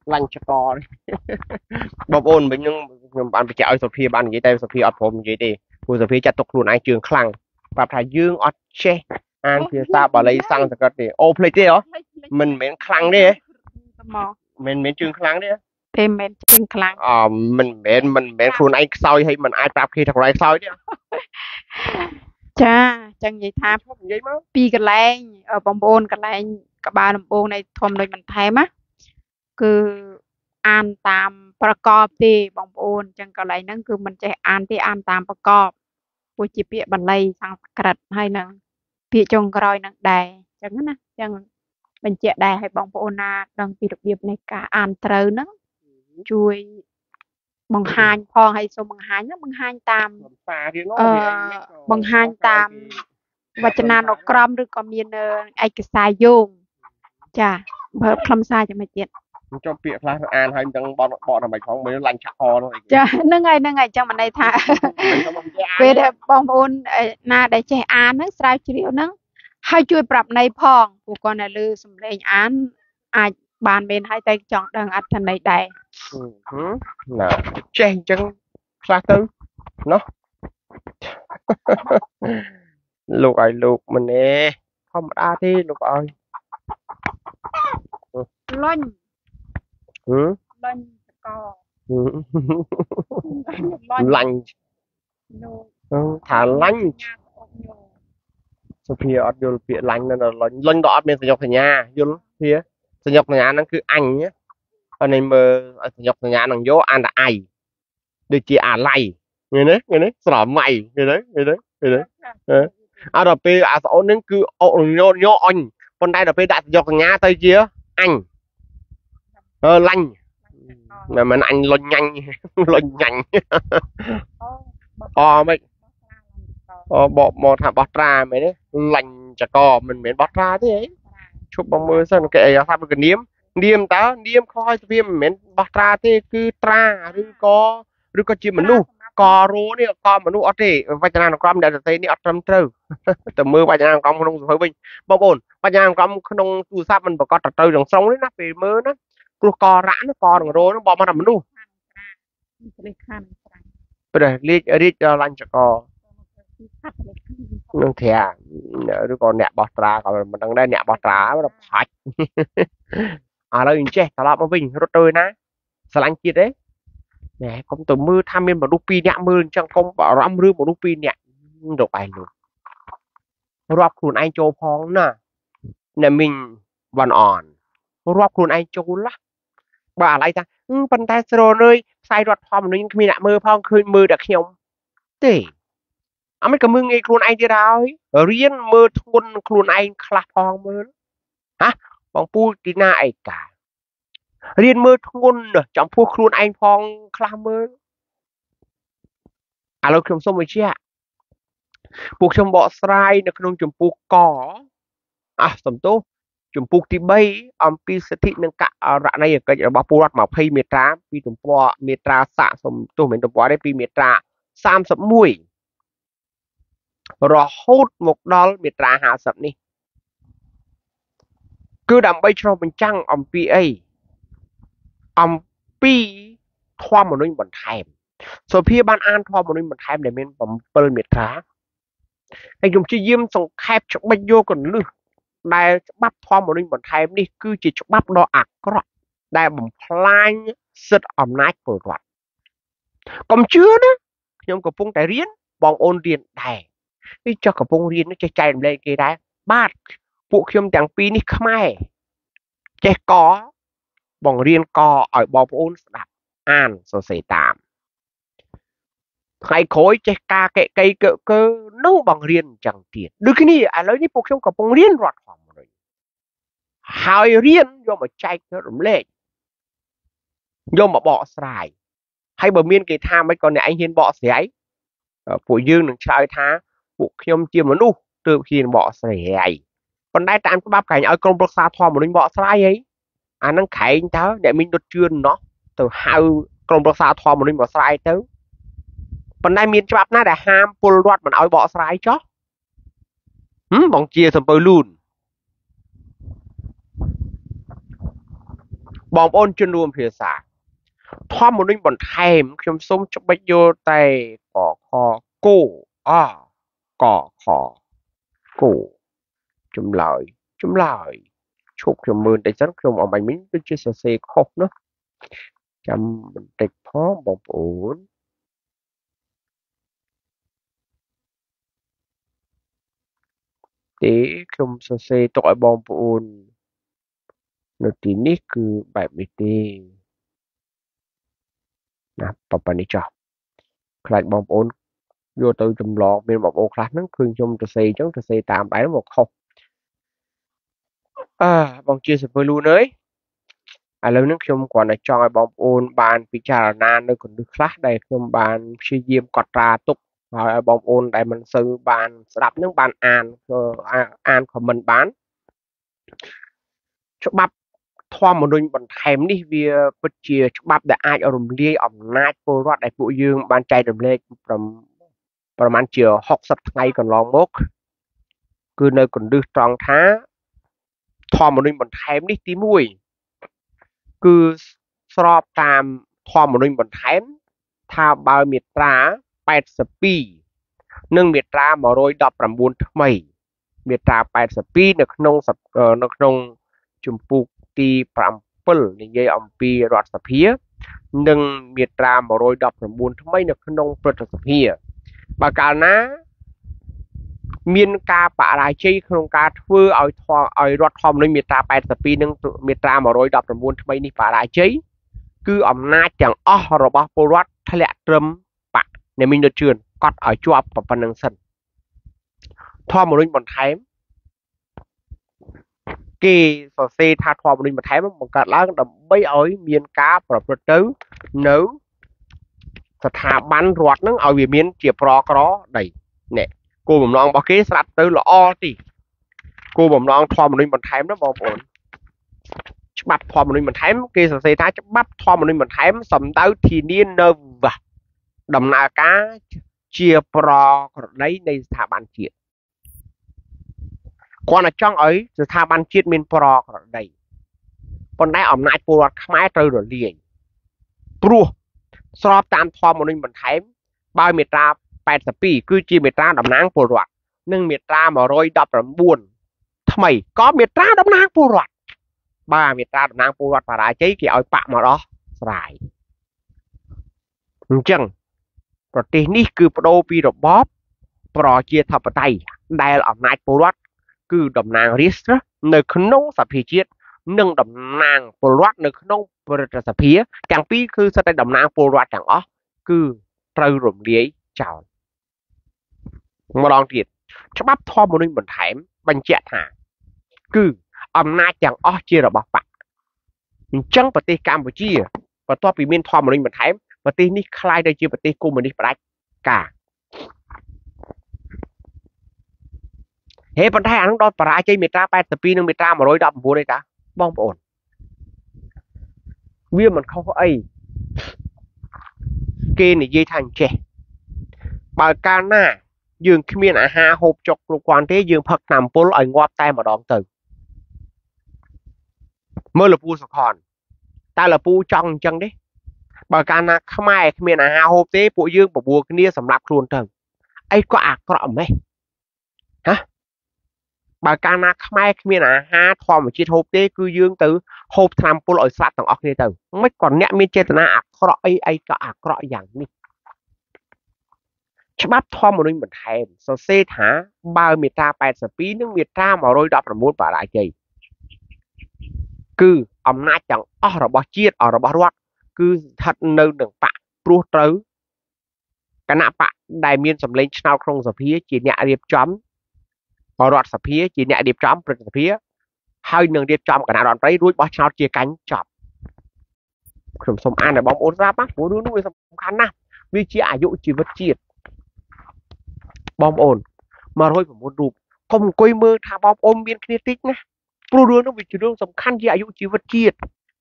[SPEAKER 2] lanh cho co bom ôn mình nhưng bạn phải chạy Sophia bạn vậy tay Sophia ởผมvậy điผู้ Sophia จะตกหลุนไอเจืองคลั่งปรับถ่ายยื่งอดเช่อ่านเพียซาบอะไรสั่งสกัดดิโอ้เพลย์เหรอมันเหม็นคลั่งดิเหม็นเจืองคลั่งดิ
[SPEAKER 1] เป็นเหม็นเจืองคลั่ง
[SPEAKER 2] มันเหม็นครูนไอซอยให้มันไอปรับขี้ทำไรซอยดิ
[SPEAKER 1] จ้าจังยี่ทาปีกันแรงบอมโอนกันแรงกับบาลมโอนในทอมโดยมันไทยมะคืออ่านตามประกอบที่บอมโอนจังกันแรงนั่นคือมันจะอ่านที่อ่านตามประกอบปุจิเปียบันไลสังสกัดให้นังเปียจงกรอยนังใดจังนั้นนะจังเป็นเจได้ให้บอมโอนนาดังปีระเบียบในการอ่านเตอนั้นช่วยบังหานพอให้สมบังหานนะบังหานตามบังหานตามวัจนานกรรมหรือก็มีเนไอกสายโยงจ้ะเพิ่มคำซาจะมาเจ็ด
[SPEAKER 2] cho bịa ra an hay đang bọn là mày không mới lành chắc ho thôi
[SPEAKER 1] จ้ะนั่งไงจังมันในท่าเวลาบองโอนนาได้ใจอ่านนะสายเฉลียวนั่งให้ช่วยปรับในพองผู้ก่อนน่ะลือสำเร็จอ่านอาจบานเบนให้ใจจองดังอัดทันใดใด
[SPEAKER 2] nè chen chân ra tư nó lục ai lục mình nè không ra đi lục ơi
[SPEAKER 1] ล้น
[SPEAKER 2] ừ
[SPEAKER 1] ล้นก็
[SPEAKER 2] ừ lành thả lành Sophia ở vô phía lành nên là lành đó bên sân nhọc thành nhà vô phía sân nhọc thành nhà nó cứ anh nhé anh em sân nhọc thành nhà nó vô anh là ai được chị à lầy người đấy sợ mày người đấy à rồi bây à số nên cứ nhô anh con đây là bây đặt nhọc thành nhà tới chia anh lành mà mình anh lên nhanh lên nhanh mấy bỏ một thằng bọt ra mấy đấy lành chả co mình miễn bọt ra thế ấy chụp bằng mưa xong kệ sao cái niêm tá niêm khói viêm miễn bọt ra thế cứ tra rồi có chim mình nu co rú đi co mà nu ở đây vai chân nó cầm để tay đi ở trong trâu từ mưa vai chân cầm không hơi bình bao bồn vai chân cầm không tu sáp mình bảo có trâu đường sông đấy nó về mưa nó co rã nó co đường rô nó bỏ mà nằm nu bây giờ đi cho lành chả co nương thè đứa con nẹt bọt ra còn mình đang đây nẹt bọt ra nó phạch à đâu nhìn che tao làm vinh rốt trôi ná sao anh kia đấy nè không từ mưa tham biên một đúc pi nhẹ mưa chẳng không bảo rắm rư một đúc pi nhẹ được bài luôn rอบkhuôn anh châu phong nè nè mình vẫn on rอบkhuôn anh châu lá bàอะไรtaปันแต่สโลเลยใส่รถพร้อมนึงมีหน้ามือพองคืนมือดักเหี่ยวเต้à mấy cái mương nghe khuôn anh thì đâu riêng mơ thôn khuôn anh khạc phong mơ hả bằng pu tí na ai cả riêng mơ thôn trong phu khuôn anh phong khạc mơ à lâu không xong rồi chứ ạ buộc trong bọ sai nó không chùm pu cỏ à sầm tốt chùm pu tí bay pi sẽ thị nâng cả rạ này cái bảo pu rát mà pay mệt trá pi chùm pu mệt trá xạ sầm tôi mình chùm pu đấy pi mệt trá sam sầm mùi rồi hút một đôi biệt ra hạ sập đi cứ đầm bay cho mình chăng ông pi thoa một đôi bẩn thèm rồi phía ban an thoa một đôi bẩn thèm để mình bấm bơi biệt ra anh dùng chi diêm xong khép cho bay vô còn lư đây bắt thoa một đôi bẩn thèm đi cứ chỉ cho bắt đó ạc có đây bấm plan rất nát của đoạn còn chưa đó nhưng có phung tại riêng bong ôn điện đài đi cho cả vùng riêng nó chạy lên kia đấy bát phụ khiêm tiếng pi ní khmai chạy có bằng riêng co ở bong ôn đạp an rồi xảy tạm hay khối chạy ca kệ cây cơ nấu bằng riêng chẳng tiền được cái này à lấy đi phụ khiêm cả vùng riêng rót khoảng rồi hai riêng do mà chạy nó rụng lên do mà bỏ xài hay bờ miên cái tham mấy con này anh hiên bỏ xài ấy phụ dương đừng chơi tha phụ khiêm chiêm nó nu từ khi bỏ xài còn đây tạm có bắp cảnh ở công xa thoa một đinh bỏ xài ấy à năng khải tớ để mình đột chuyên nó từ hai công xa thoa một đinh bỏ xài tới còn đây miền bắp nó đã ham pull đoạt mình ở bỏ xài chó bằng chia thành bờ luôn បងប្អូនជនរួមភាសាធម្មមនុស្សបន្ថែមខ្ញុំសូមច្បិចយកតែកខគោអកខគោចម្លើយឈប់ខ្ញុំមើលតិចសិនខ្ញុំអមមិញដូចជាសរសេរខុសនោះចាំបន្តិចផងបងប្អូនទេខ្ញុំសរសេរទុកឲ្យបងប្អូននៅទីនេះគឺបែបនេះទេណាប៉ានេះចោះខ្លាចបងប្អូនយកទៅចម្លងមានបងប្អូនខ្លះហ្នឹងឃើញខ្ញុំសរសេរអញ្ចឹងសរសេរតាមបែបមកខុសបងជាសភើលូនអើយឥឡូវនេះខ្ញុំគ្រាន់តែចង់ឲ្យបងប្អូនបានពិចារណានៅគន្លឹះខ្លះដែលខ្ញុំបានព្យាយាមកត់ត្រាទុកហើយឲ្យបងប្អូនដែលមិនសូវបានស្ដាប់នឹងបានអានខមមិនបានច្បាប់ធម្មមនុស្សបន្ថែមនេះវាពិតជាច្បាប់ដែលអាចរំលាយអំណាចពលរដ្ឋដែលពួកយើងបានចែករំលែកប្រហែលជា60ថ្ងៃកន្លងមកគឺនៅគន្លឹះត្រង់ថាធម្មមនុស្សបន្ថែមនេះទី1គឺស្របតាមធម្មមនុស្សបន្ថែមថាបើមាត្រា82និងមាត្រា119ថ្មីមាត្រា82នៅក្នុងជំពូកទី7និយាយអំពីរដ្ឋសភានិងមាត្រា119ថ្មីនៅក្នុងព្រឹទ្ធសភាបើកាលណាមានការបរាជ័យក្នុងការធ្វើឲ្យរដ្ឋធម្មនុញ្ញមាត្រា82និងមាត្រា119ថ្មីនេះបរាជ័យគឺអំណាចទាំងអស់របស់ពលរដ្ឋធ្លាក់ត្រឹមបកអ្នកមីងដូចជឿនកត់ឲ្យជាប់ប៉ុណ្្នឹងសិនធម្មនុញ្ញបន្ថែមគេសរសេរថាធម្មនុញ្ញបន្ថែមបង្កើតឡើងដើម្បីឲ្យមានការប្រព្រឹត្តទៅនៅស្ថាប័នរដ្ឋនឹងឲ្យវាមានជាប្រក្រដីនេះគោលបំណងរបស់គេស្រាប់ទៅល្អទីគោលបំណងធម្មនុញ្ញបន្ថែមណាបងប្អូនច្បាប់ធម្មនុញ្ញបន្ថែមគេសរសេរថាច្បាប់ធម្មនុញ្ញបន្ថែមសំដៅធានានៅដំណើរការជាប្រក្រតីនៃស្ថាប័នជាតិគាត់តែចង់ឲ្យស្ថាប័នជាតិមានប្រក្រតីប៉ុន្តែអំណាចពលរដ្ឋខ្មែរត្រូវរលាយព្រោះស្របតាមធម្មនុញ្ញបន្ថែមបើមាត្រា82គឺជាមាត្រាតំណាងពលរដ្ឋនិងមាត្រា119ថ្មីក៏មាត្រាតំណាងពលរដ្ឋបើមាត្រាតំណាងពលរដ្ឋបរាជ័យគេឲ្យបាក់មកដោះស្រាយអញ្ចឹងប្រទេសនេះគឺបដូរពីរបបប្រជាធិបតេយ្យដែលអំណាចពលរដ្ឋគឺតំណាងរាស្ត្រនៅក្នុងសភាជាតិនិងតំណាងពលរដ្ឋនៅក្នុងព្រឹទ្ធសភាទាំងពីរគឺសិតតែតំណាងពលរដ្ឋទាំងអស់គឺត្រូវរំលាយចោលម្ដងទៀតច្បាប់ធម្មនុញ្ញបន្ថែមបញ្ជាក់ថាគឺអំណាចទាំងអស់ជារបស់បកអញ្ចឹងប្រទេសកម្ពុជាបន្ទាប់ពីមានធម្មនុញ្ញបន្ថែមប្រទេសនេះคล้ายទៅជាប្រទេសកុម្មុយនីសផ្ដាច់ការប៉ុន្តែអានឹងដល់បរាជ័យមាត្រា82និងមាត្រា119ទេតាបងប្អូនវាមិនខុសអីគេនិយាយថាអញ្ចេះបើកាលណាយើងគ្មានអាហារហូបចុកគ្រប់គ្រាន់ទេយើងផឹកថ្នាំពុលឲ្យងាប់តែម្ដងទៅមើលលពូសខនតែលពូចង់អញ្ចឹងទេបើកាលណាខ្មែរគ្មានអាហារហូបទេពួកយើងបបួលគ្នាសម្រាប់ខ្លួនទៅអីក៏អាក្រក់ម៉េះហ៎បើកាលណាខ្មែរគ្មានអាហារធម្មជាតិហូបទេគឺយើងទៅហូបថ្នាំពុលឲ្យស្លាប់ទាំងអស់គ្នាទៅមិនក៏អ្នកមានចេតនាអាក្រក់អីក៏អាក្រក់យ៉ាងនេះច្បាប់ធម្មនុញ្ញបន្ថែមសរសេរថាបើមាត្រា82និងមាត្រា119បរាជ័យគឺអំណាចទាំងអស់របស់ជាតិរបស់រដ្ឋគឺស្ថិតនៅនឹងបកព្រោះត្រូវគណៈបកដែលមានសម្លេងឆ្នោតក្នុងសភាជាអ្នករៀបចំរដ្ឋសភាជាអ្នករៀបចំព្រឹទ្ធសភាហើយនឹងរៀបចំគណៈរដ្ឋមន្ត្រីរួចបោះឆ្នោតជាកាញ់ចប់ខ្ញុំសូមអានឲ្យបងប្អូនស្ដាប់ណាព្រោះរឿងនេះវាសំខាន់ណាស់វាជាអាយុជីវិតជាតិបងប្អូន109រូបកុំអង្គុយមើលថាបងប្អូនមានគ្នាតិចណាព្រោះរឿងនោះវាជារឿងសំខាន់ជាអាយុជីវិតជាតិ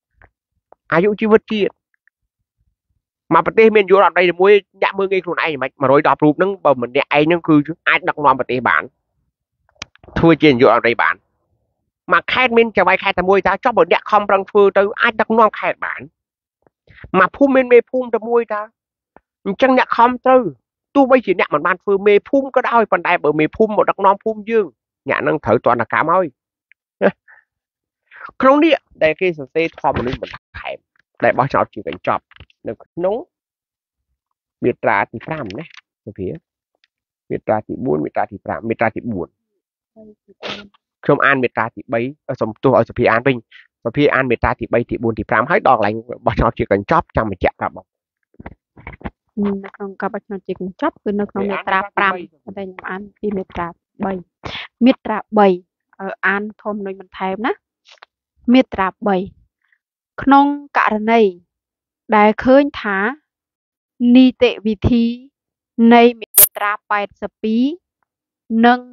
[SPEAKER 2] មកប្រទេសមានយុរដ្ឋមន្ត្រីមួយញាក់មើលងាយខ្លួនឯងមិន110រូបហ្នឹងបើម្នាក់ឯងហ្នឹងគឺអាចដឹកនាំប្រទេសបានធ្វើជានាយករដ្ឋមន្ត្រីបាន mà khai mình cho vay khai tầm môi ta cho bởi đẹp không răng phư tới ai đắc non khai bản mà phun men mê phun tầm môi ta chẳng đẹp không tư tu bây chỉ đẹp mà ban phư mê phun có đau còn đại bởi mê phun một đắc non phun dương nhà năng thử toàn là cảm ơi không đi đây khi sẽ tê thò mình mình khai đại bao trọt chỉ cần chọc được nóng biệt ra thì pram đấy phía biệt ra thì buồn biệt ra thì pram biệt ra thì buồn không an biệt ra thì bấy xong tôi ở phía an bình và phía an biệt ra thì bấy thì buồn thì pram hết đòn lạnh bao trọt chỉ cần chọc trong mình chạm ra bọc
[SPEAKER 1] នៅក្នុងការបោះឆ្នោតជាកញ្ចប់គឺនៅក្នុងមាត្រា5តែខ្ញុំអានពីមាត្រា3មាត្រា3អានធម្មនុញ្ញបន្ថែមណាមាត្រា3ក្នុងករណីដែលឃើញថានីតិវិធីនៃមាត្រា82និង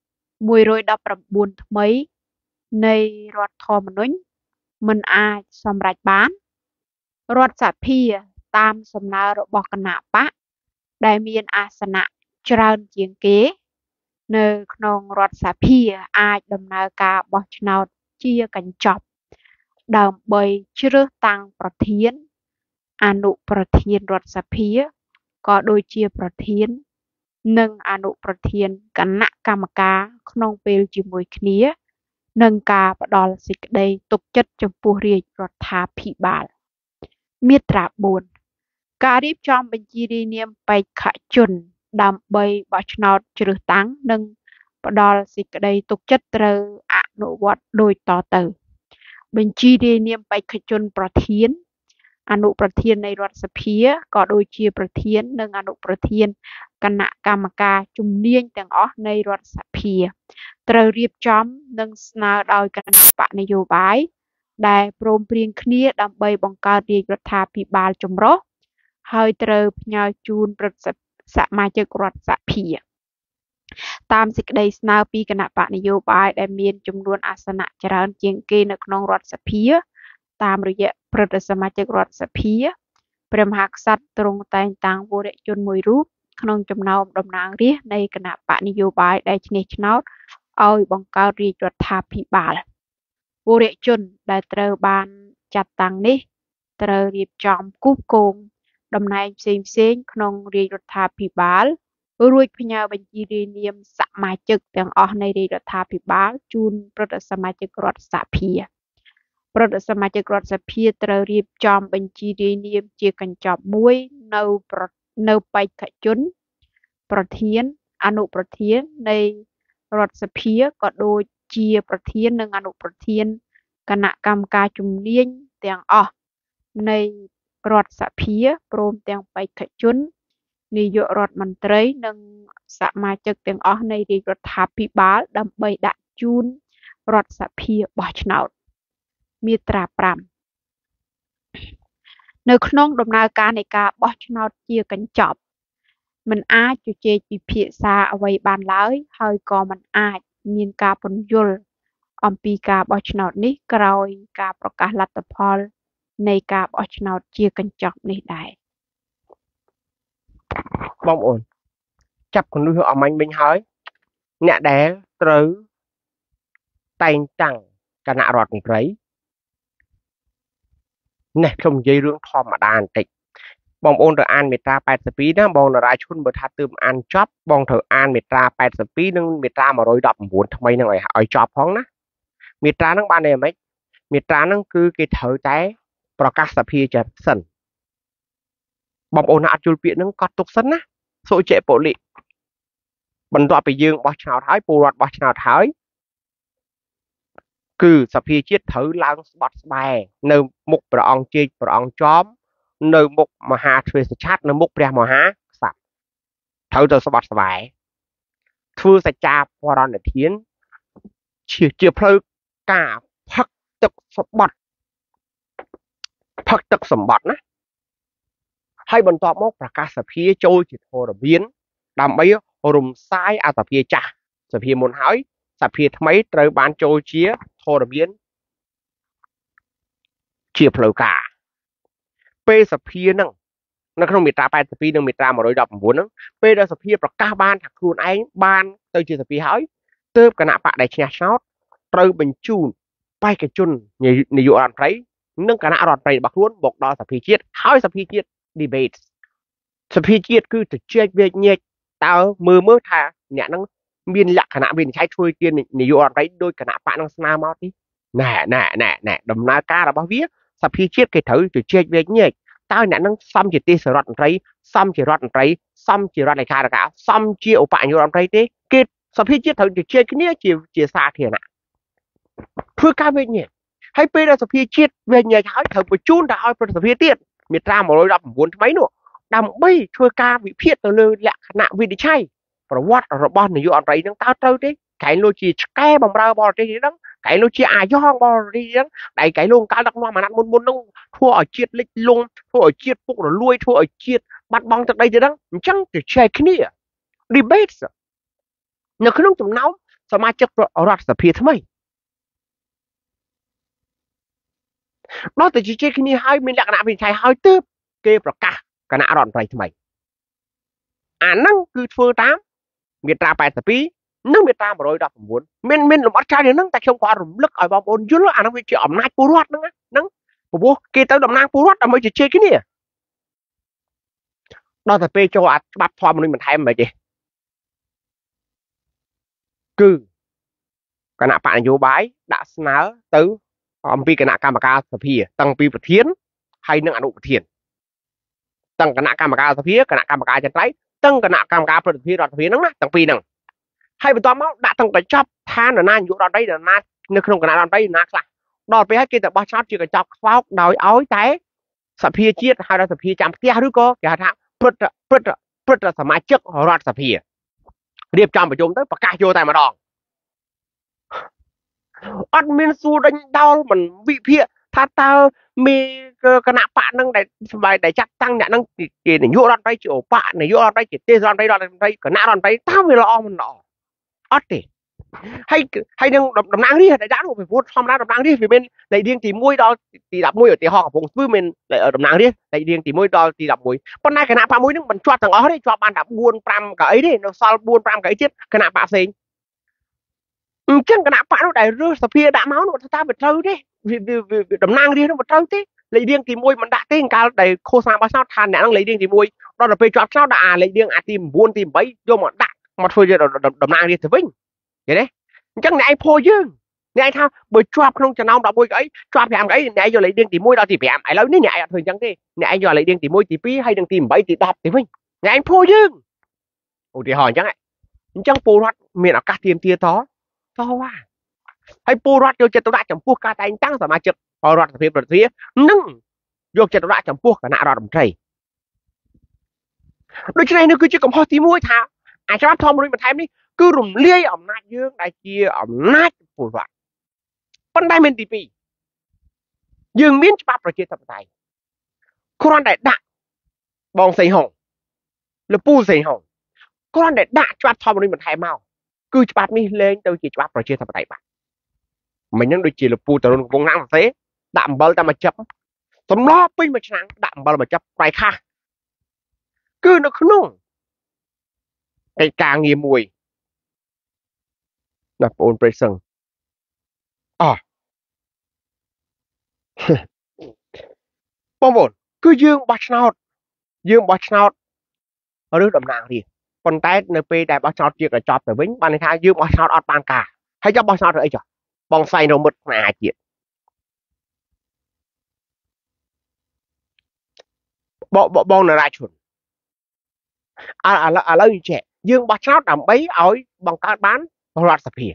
[SPEAKER 1] 119ថ្មីនៃរដ្ឋធម្មនុញ្ញមិនអាចសម្រេចបានរដ្ឋសភាតាមសំណើរបស់គណៈបកដែលមានអាសនៈច្រើនជាងគេនៅក្នុងរដ្ឋសភាអាចដំណើរការបោះឆ្នោតជាកញ្ចប់ដើម្បីជ្រើសតាំងប្រធានអនុប្រធានរដ្ឋសភាក៏ដូចជាប្រធាននិងអនុប្រធានគណៈកម្មការក្នុងពេលជាមួយគ្នានឹងការផ្ដល់សេចក្តីទុកចិត្តចំពោះរាជរដ្ឋាភិបាលមាត្រា4ការរៀបចំបញ្ជីរាយនាមបេក្ខជនដើម្បីបោះឆ្នោតជ្រើសតាំងនិងផ្ដល់សេចក្តីទុកចិត្តត្រូវអនុវត្តដូចតទៅបញ្ជីរាយនាមបេក្ខជនប្រធានអនុប្រធាននៃរដ្ឋសភាក៏ដូចជាប្រធាននិងអនុប្រធានគណៈកម្មការជំនាញទាំងអស់នៃរដ្ឋសភាត្រូវរៀបចំនិងស្នើដោយគណៈបកនយោបាយដែលព្រមព្រៀងគ្នាដើម្បីបង្កើតរាជរដ្ឋាភិបាលចម្រុះហើយត្រូវផ្ញើជូនព្រឹទ្ធសមាជិករដ្ឋសភាតាមសេចក្តីស្នើពីគណៈបកនយោបាយដែលមានចំនួនអាសនៈច្រើនជាងគេនៅក្នុងរដ្ឋសភាតាមរយៈព្រឹទ្ធសមាជិករដ្ឋសភាព្រះមហាក្សត្រទ្រង់តែងតាំងវរជនមួយរូបក្នុងចំណោមតំណាងរាស្ត្រនៃគណៈបកនយោបាយដែលឈ្នះឆ្នោតឲ្យបង្កើតរាជរដ្ឋាភិបាលវរជនដែលត្រូវបានចាត់តាំងនេះត្រូវរៀបចំគូសគងតំណែងផ្សេងៗក្នុងរាជរដ្ឋាភិបាលរួចផ្ញើបញ្ជីរាយនាមសមាជិកទាំងអស់នៃរាជរដ្ឋាភិបាលជូនព្រឹទ្ធសមាជិករដ្ឋសភាព្រឹទ្ធសមាជិករដ្ឋសភាត្រូវរៀបចំបញ្ជីរាយនាមជាកញ្ចប់មួយនៅបេក្ខជនប្រធានអនុប្រធាននៃរដ្ឋសភាក៏ដូចជាប្រធាននិងអនុប្រធានគណៈកម្មការជំនាញទាំងអស់នៃរដ្ឋសភាព្រមទាំងបេក្ខជននាយករដ្ឋមន្ត្រីនិងសមាជិកទាំងអស់នៃរាជរដ្ឋាភិបាលដើម្បីដាក់ជូនរដ្ឋសភាបោះឆ្នោតមាត្រា5នៅក្នុងដំណើរការនៃការបោះឆ្នោតជាកញ្ចប់មិនអាចជជែកពិភាក្សាអ្វីបានឡើយហើយក៏មិនអាចមានការពន្យល់អំពីការបោះឆ្នោតនេះក្រោយការប្រកាសលទ្ធផលនៃការបោះឆ្នោតជាកញ្ចប់នេះដែរ
[SPEAKER 2] បងប្អូនចាប់គន្លឹះអមាញ់វិញហើយអ្នកដែលត្រូវតែងតាំងគណៈរដ្ឋមន្ត្រីនេះខ្ញុំនិយាយរឿងធម្មតាបន្តិចបងប្អូនត្រូវអានមាត្រា82ណាបងតារាឈុនបើថាទើបអានចប់បងត្រូវអានមាត្រា82និងមាត្រា119ថ្មីហ្នឹងឲ្យចប់ផងណាមាត្រាហ្នឹងបានន័យអ្ហ្មិចមាត្រាហ្នឹងគឺគេត្រូវតែប្រកាសសភាចេះសិនបងប្អូនណាអត់យល់ពាក្យហ្នឹងកត់ទុកសិនណាសុជិពលិបន្ទាប់ពីយើងបោះឆ្នោតហើយពលរដ្ឋបោះឆ្នោតហើយគឺសភាជាតិត្រូវឡើងស្បត់ស្បែកនៅមុខព្រះអង្គជេកព្រះអង្គចោមនៅមុខមហាទ្វេសឆ័ត្រនៅមុខព្រះមហាក្សត្រត្រូវទៅស្បត់ស្បែកធ្វើសច្ចាបរណធានជាផ្លូវការផឹកទឹកសម្បត្តិណាហើយបន្ទាប់មកប្រកាសសភាចូលជាធរមានដើម្បីរំសាយអាសភាចាស់សភាមុនហើយសភាថ្មីត្រូវបានចូលជាធរមានជាផ្លូវការពេលសភាហ្នឹងនៅក្នុងមាត្រា82និងមាត្រា119ហ្នឹងពេលដែលសភាប្រកាសបានថាខ្លួនឯងបានទៅជាសភាហើយទើបគណៈបកដែលឈ្នះឆ្នោតត្រូវបញ្ជូនបេក្ខជននាយករដ្ឋមន្ត្រីនិងគណៈរដ្ឋមន្ត្រីរបស់ខ្លួនមកដល់សភាជាតិហើយសភាជាតិ debate សភាជាតិគឺទៅជែកវែកញែកតើមើលថាអ្នកនឹងមានលក្ខណៈវិនិច្ឆ័យធ្វើជានាយករដ្ឋមន្ត្រីដោយគណៈបកនឹងស្នើមកទីណែដំណើរការរបស់វាសភាជាតិគេត្រូវទៅជែកវែកញែកតើអ្នកនឹងសមជាទេសរដ្ឋមន្ត្រីសមជារដ្ឋមន្ត្រីសមជារដ្ឋលេខាធិការសមជាឧបនាយករដ្ឋមន្ត្រីទេគេសភាជាតិត្រូវទៅជែកគ្នាជាសាធារណៈធ្វើការវែកញែកហើយពេលដែលសភាជាតិវែកញែកហើយត្រូវបញ្ជូនទៅឲ្យប្រតិសភាទៀតមាត្រា119ថ្មីនោះដើម្បីធ្វើការវិភាគទៅលើលក្ខណៈវិនិច្ឆ័យប្រវត្តិរបស់នាយករដ្ឋមន្ត្រីនឹងតើត្រូវទេកែលោកជាឆ្កែបំរើបរទេសនេះហ្នឹងកែលោកជាអាយ៉ងបរទេសហ្នឹងដែលកែលោកកាលដឹកនាំអាណត្តិមុនហ្នឹងធ្វើឲ្យជាតិលិចលង់ធ្វើឲ្យជាតិពុករលួយធ្វើឲ្យជាតិបាត់បង់ទឹកដីទៅហ្នឹងអញ្ចឹងទៅចែកគ្នា debate នៅក្នុងចំណោមសមាជិករដ្ឋសភាថ្មីដល់តែជជែកគ្នាហើយមានលក្ខណៈវិនិច្ឆ័យហើយទើបគេប្រកាសគណៈរដ្ឋមន្ត្រីថ្មីអាហ្នឹងគឺធ្វើតាមមាត្រា82និងមាត្រា119មានលម្អិតច្រើនហ្នឹងតែខ្ញុំគាត់រំលឹកឲ្យបងប្អូនយល់អាហ្នឹងវាជាអំណាចពលរដ្ឋហ្នឹងព្រោះគេទៅតំណាងពលរដ្ឋដើម្បីជជែកគ្នាដល់តែពេលចូលអាច្បាប់ធម្មនុញ្ញបន្ថែមមិនទេគឺគណៈបកនយោបាយដាក់ស្នើទៅអំពីគណៈកម្មការសភាតាំងពីប្រធានហើយនិងអនុប្រធានតាំងគណៈកម្មការសភាគណៈកម្មការចន្ទ្រៃតាំងគណៈកម្មការប្រតិភិរដ្ឋសភាហ្នឹងណាតាំងពីហ្នឹងហើយបន្ទាប់មកដាក់តាំងកញ្ចប់ឋាននាយករដ្ឋមន្ត្រីណានៅក្នុងគណៈរដ្ឋមន្ត្រីណាខ្លះដល់ពេលហើយគេទៅបោះឆ្នោតជាកញ្ចប់ខ្វោកដោយឲ្យតែសភាជាតិហើយដល់សភាចាំផ្ទះឬក៏គេហៅថាព្រឹទ្ធសមាជិករដ្ឋសភារៀបចំប្រជុំទៅប្រកាសយកតែម្ដងអត់មានសួរដេញដោលមិនវិភាគថាតើមេគណៈបកនឹងដែលស្បែកដែលចាត់តាំងអ្នកនឹងជានាយករដ្ឋមន្ត្រីជាឧបនាយករដ្ឋមន្ត្រីជាទេសរដ្ឋមន្ត្រីរដ្ឋមន្ត្រីគណៈរដ្ឋមន្ត្រីតើវាល្អមិនល្អអត់ទេហើយនឹងតំណាងរាស្ត្រដែលដាក់នោះពីព្រោះធម្មតាតំណាងរាស្ត្រវាមានលេខរៀងទី1ដល់ទី11ឧទាហរណ៍កំពង់ស្ពឺមានតំណាងរាស្ត្រលេខរៀងទី1ដល់ទី11ប៉ុន្តែគណៈបកមួយនឹងមិនជាប់ទាំងអស់ទេជាប់បានតែ4 5កៅអីទេនៅសល់4 5កៅអីទៀតគណៈបកផ្សេងអញ្ចឹងគណៈបកនោះដែលរើសសភាដាក់មកនោះថាវាត្រូវទេតំណាងរាស្ត្រនោះវាត្រូវទេលេខរៀងទី1មិនដាក់ទេកាលដែលឃោសនាបោះឆ្នោតថាអ្នកនឹងលេខរៀងទី1ដល់ទៅពេលជាប់ឆ្នោតដាក់អាលេខរៀងអាទី9ទី8យកមកដាក់មកធ្វើជាតំណាងរាស្ត្រទៅវិញឃើញទេអញ្ចឹងអ្នកឯងភ័យយើងអ្នកឯងថាបើជាប់ក្នុងចំណោម11កៅអីជាប់5កៅអីអ្នកឯងយកលេខរៀងទី1ដល់ទី5ឥឡូវនេះអ្នកឯងអត់ធ្វើអញ្ចឹងទេអ្នកឯងយកលេខរៀងទី1ទី2ហើយនឹងទី8ទី10ទៅវិញអ្នកឯងភ័យយើងឧទាហរណ៍អញ្ចឹងពលរដ្ឋមានឱកាសទាមទារតវ៉ាហើយពលរដ្ឋយកចិត្តទុកដាក់ចំពោះការតែងតាំងសមាជិករដ្ឋសភាប្រតិភិនិងយកចិត្តទុកដាក់ចំពោះគណៈរដ្ឋមន្ត្រីដូច្នេះនេះគឺជាកំហុសទី1ថាអាច្បាប់ធម្មនុញ្ញបន្ថែមនេះគឺរំលាយអំណាចយើងដែលជាអំណាចពលរដ្ឋប៉ុន្តែមានទី2យើងមានច្បាប់ប្រជាធិបតេយ្យគ្រាន់តែដាក់បងសេងហុងលពូសេងហុងគ្រាន់តែដាក់ច្បាប់ធម្មនុញ្ញបន្ថែមមកគឺច្បាប់នេះលែងទៅជាច្បាប់ប្រជាធិបតេយ្យបាទមិនហ្នឹងដូចជាលពូតរុនកំពុងណាំសរសេរដាក់អំបិលតែមួយចិបសម្លពេញមួយឆ្នាំងដាក់អំបិលមួយចិបប្រៃខាស់គឺនៅក្នុងកិច្ចការងារមួយណាបងប្អូនប្រិយសឹងបងប្អូនគឺយើងបោះឆ្នោតឬតំណាងរាស្ត្រប៉ុន្តែនៅពេលដែលបោះឆ្នោតជាកញ្ចប់ទៅវិញបានន័យថាយើងបោះឆ្នោតអត់បានការហើយចាំបោះឆ្នោតទៅអីចុះបងស្វែងរកមិត្តស្នេហាជាតិបងនារាជនឥឡូវចេះយើងបោះឆ្នោតដើម្បីឲ្យបង្កើតបានរដ្ឋសភាឥ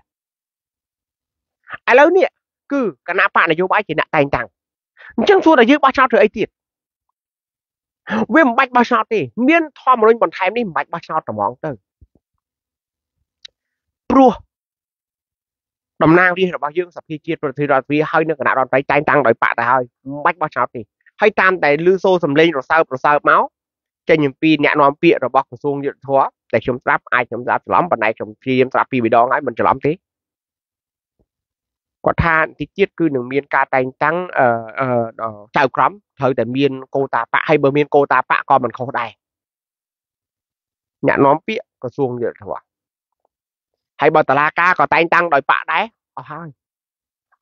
[SPEAKER 2] ឡូវនេះគឺគណៈបកនយោបាយជាអ្នកតែងតាំងអញ្ចឹងសួរតែយើងបោះឆ្នោតធ្វើអីទៀតវាមិនបាច់បោះឆ្នោតទេមានធម្មនុញ្ញបន្ថែមនេះមិនបាច់បោះឆ្នោតត្មងទៅព្រោះតំណាងរាស្ត្ររបស់យើងសភាជាតិប្រតិរដ្ឋសភាហើយនៅគណៈរដ្ឋមន្ត្រីតែងតាំងដោយបកទៅហើយមិនបាច់បោះឆ្នោតទេហើយតាមតែលឺសូរសំឡេងរសើបមកចេញអំពីអ្នកនាំពាក្យរបស់ក្រសួងយុទ្ធភ័ពតែខ្ញុំស្ដាប់អាចខ្ញុំស្ដាប់ច្រឡំប៉ុន្តែខ្ញុំព្យាយាមស្ដាប់ពីរដងហើយមិនច្រឡំទេគាត់ថាទីជាតិគឺនឹងមានការតែងតាំងចៅក្រមត្រូវតែមានកូតាបៈហើយបើមានកូតាបៈក៏មិនខុសដែរអ្នកនាំពាក្យក្រសួងយុទ្ធភ័ពហើយបើតឡាការក៏តែងតាំងដោយបកដែរអស់ហើយ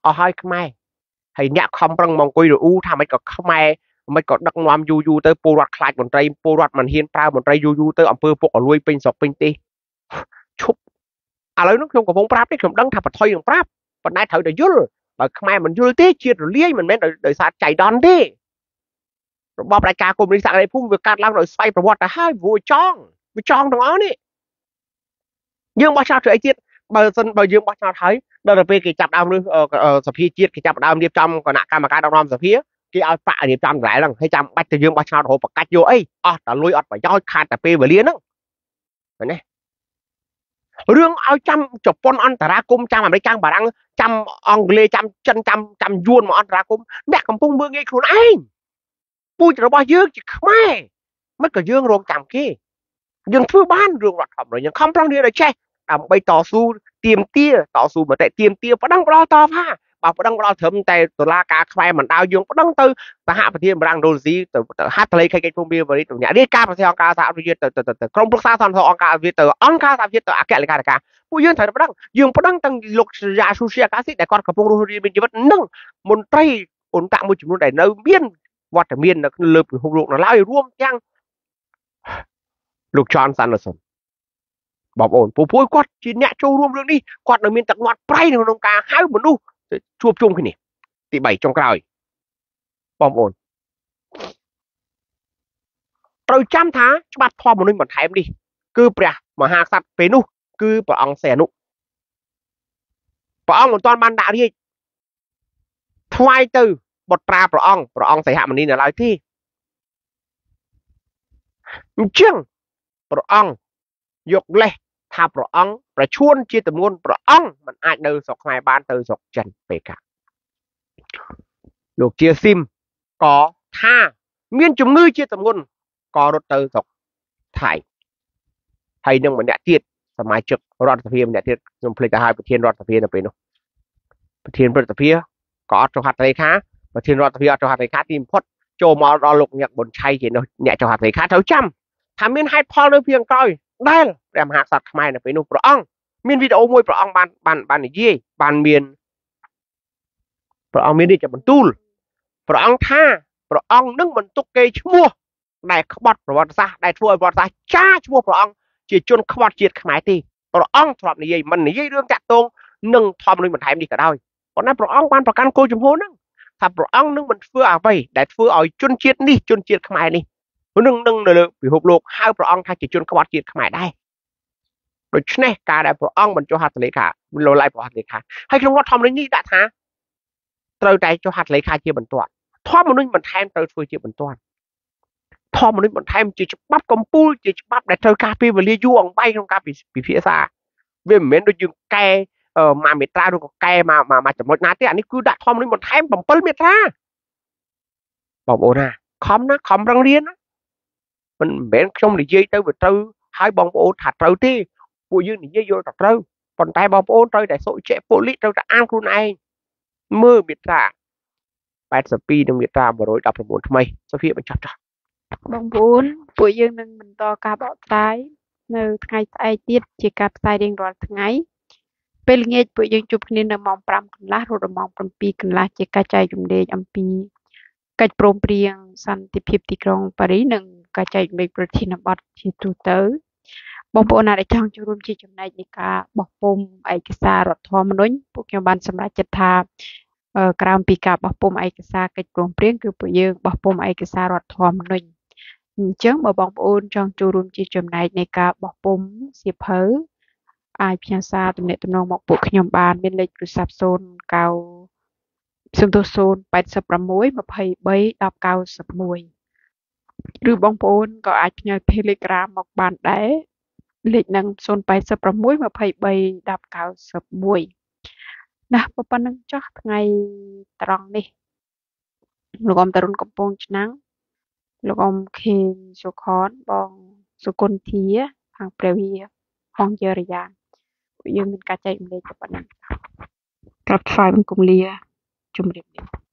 [SPEAKER 2] hai khmer hay nhạc không răng mong quỳ rồi u tham mấy có khmer mấy có đặc ngoam du tới pô rọt khai một trai pô rọt mình hiên prao một trai du tới ông pơ bộ ở lui pin sọc pin ti chúc à lấy nó không có vong prap đấy không đăng thập thôi không prap còn nãy thời đời dul ở khmer mình dul tí chia rồi lia mình mới đời xa chạy đòn đi bọc đại ca cùng đi sang đây phun việc cắt lăng rồi xoayประวัติให้vui chong đó nè dương bao sao trời tiết bờ sân bờ dương bao sao thấy đây là về cái chập đam nữa sập phía chiết cái chập đam điệp trong còn nãy cam mà cái đam đam sập phía cái ao pạ điệp trong rải rằng hay chăm bạch từ dương bao sao hồ bạc cách vô ấy đã lùi phải do khai tập về liên đó này riêng ao chăm chụp con ăn tara cung chăm mà đây trang bà đang chăm ông lê chăm chân chăm yuan mà ăn tara cung mẹ cầm cung mưa ngheខ្លួនឯងពូជរបស់យើងជាខ្មែរមិនក៏យើងរងចាំគេយើងធ្វើបានរឿងរដ្ឋធម្មនុញ្ញយើងខំប្រឹងរៀនឲ្យចេះដើម្បីតស៊ូទាមទារតស៊ូមតិទាមទារប្តឹងផ្ដោតតថាបើប្តឹងផ្ដោតត្រឹមតែតុលាការខ្មែរមិនដៅយើងប្តឹងទៅសហប្រធានបម្រាំងដូស៊ីទៅហត្ថលេខីកិច្ចព្រមព្រៀងប៉ារីសទៅអ្នករាយការណ៍ប្រទេសអង្គការសហប្រជាជាតិទៅក្រុមប្រឹក្សាសន្តិសុខអង្គការអាស៊ានទៅអង្គការសហប្រជាជាតិទៅអគ្គលេខាធិការពួកយើងត្រូវប្តឹងយើងប្តឹងទាំងលោកយ៉ាស៊ូស៊ីអាកាស៊ីដែលគាត់កំពុងរស់រានមានជីវិតនិងមន្ត្រីអន្តរមួយចំនួនដែលនៅមានវត្តមាននៅលើពិភពលោកនៅឡើយរួមទាំងលោក John Sanderson បងប្អូនពូពួយគាត់ជាអ្នកចូលរួមរឿងនេះគាត់នៅមានទឹកមាត់ប្រៃក្នុងការហៅមនុស្សជួបជុំគ្នាទី3ចុងក្រោយបងប្អូនត្រូវចាំថាច្បាប់ធម្មនុញ្ញបន្ថែមនេះគឺព្រះមហាក្សត្រពេលនោះគឺព្រះអង្គសីហនុព្រះអង្គមិនទាន់បានដាក់រាជ្យថ្វាយទៅបុត្រាព្រះអង្គសីហមុនីនៅឡើយទេអញ្ចឹងព្រះអង្គយកលេសថាព្រះអង្គប្រឈួនជាទម្ងន់ព្រះអង្គមិនអាចនៅស្រុកខ្មែរបានទៅស្រុកចិនពេលកាលោកជាស៊ីមក៏ថាមានជំងឺជាទម្ងន់ក៏រត់ទៅស្រុកថៃហើយនឹងម្នាក់ទៀតសមាជិករដ្ឋសភាម្នាក់ទៀតខ្ញុំភ្លេចទៅហើយប្រធានរដ្ឋសភានៅពេលនោះប្រធានព្រឹទ្ធសភាក៏អត់ចុះហត្ថលេខាប្រធានរដ្ឋសភាអត់ចុះហត្ថលេខាទីបំផុតចូលមកដល់លោកញឹកប៊ុនឆៃជាអ្នកចុះហត្ថលេខាត្រូវចាំថាមានហេតុផលនៅពីក្រោយដែលព្រះមហាក្សត្រខ្មែរនៅពេលនោះព្រះអង្គមានវីដេអូមួយព្រះអង្គបាននិយាយបានមានព្រះអង្គមានរាជបន្ទូលព្រះអង្គថាព្រះអង្គនឹងមិនទុកគេឈ្មោះដែលក្បត់ប្រវត្តិសាស្ត្រដែលធ្វើឲ្យប្រវត្តិសាស្ត្រចាឈ្មោះព្រះអង្គជាជនក្បត់ជាតិខ្មែរទេព្រះអង្គធ្លាប់និយាយមិននិយាយរឿងតាក់ទងនឹងធម្មនុញ្ញបន្ថែមនេះក៏ដោយប៉ុន្តែព្រះអង្គបានប្រកាន់គោលជំហរហ្នឹងថាព្រះអង្គនឹងមិនធ្វើអ្វីដែលធ្វើឲ្យជនជាតិនេះជនជាតិខ្មែរនេះនឹងនៅលើពិភពលោកហៅព្រះអង្គថាជាជនក្បត់ជាតិខ្មែរដែរដូច្នេះការដែលព្រះអង្គបញ្ចុះហត្ថលេខាលោឡៃព្រះហត្ថលេខាហើយក្នុងរដ្ឋធម្មនុញ្ញនេះដាក់ថាត្រូវតែចុះហត្ថលេខាជាបន្ទាន់ធម្មនុញ្ញបន្ថែមត្រូវធ្វើជាបន្ទាន់ធម្មនុញ្ញបន្ថែមជាច្បាប់កម្ពុជាជាច្បាប់ដែលត្រូវការពេលវេលាយូរអង្វែងក្នុងការពិភាក្សាវាមិនមែនដូចយើងកែមួយមេត្រាឬក៏កែមកចំណុចណាទេអានេះគឺដាក់ធម្មនុញ្ញបន្ថែម7មេត្រាបងប្អូនណាខំរឹងរៀនណាមិនមែនខ្ញុំនិយាយទៅវាត្រូវហើយបងប្អូនថាត្រូវទេពួកយើងនិយាយយល់តែត្រូវប៉ុន្តែបងប្អូនត្រូវតែសុជៈពលិត្រូវតែអានខ្លួនឯងមើលមេត្រា82និងមេត្រា119ថ្មីសូហ្វីបញ្ចប់ចុះ
[SPEAKER 1] បងប្អូនពួកយើងនឹងបន្តការបកស្រាយនៅថ្ងៃស្អែកទៀតជាការផ្សាយរៀងរាល់ថ្ងៃពេលល្ងាចពួកយើងជួបគ្នានៅម៉ោង5កន្លះរហូតដល់ម៉ោង7កន្លះជាការចែករំលែកអំពីកិច្ចព្រមព្រៀងសន្តិភាពទីក្រុងប៉ារីសនិងការចែករំលែកប្រធានបទជាទូទៅបងប្អូនណាដែលចង់ចូលរួមជាចំណែកនៃការបោះពុម្ពឯកសាររដ្ឋធម្មនុញ្ញពួកខ្ញុំបានសម្រេចចិត្តថាក្រោមពីការបោះពុម្ពឯកសារកិច្ចព្រមព្រៀងគឺពួកយើងបោះពុម្ពឯកសាររដ្ឋធម្មនុញ្ញអញ្ចឹងបើបងប្អូនចង់ចូលរួមជាចំណែកនៃការបោះពុម្ពសៀវភៅអាចផ្ញើសារទំនាក់ទំនងមកពួកខ្ញុំបានមានលេខទូរស័ព្ទ080831091ឬបងប្អូនក៏អាចផ្ញើ Telegram មកបានដែរលេខនឹង086231091ណាប៉ុណ្ណឹងចុះថ្ងៃត្រង់នេះលោកអ៊ំតរុនកំពង់ឆ្នាំងលោកអ៊ំខេងសុខនបងសុគន្ធាខាងព្រះវិហារហងជារយ៉ាពួកយើងមានការចែករំលែកប៉ុណ្ណឹងក្រាបថ្វាយបង្គំលាជម្រាបលា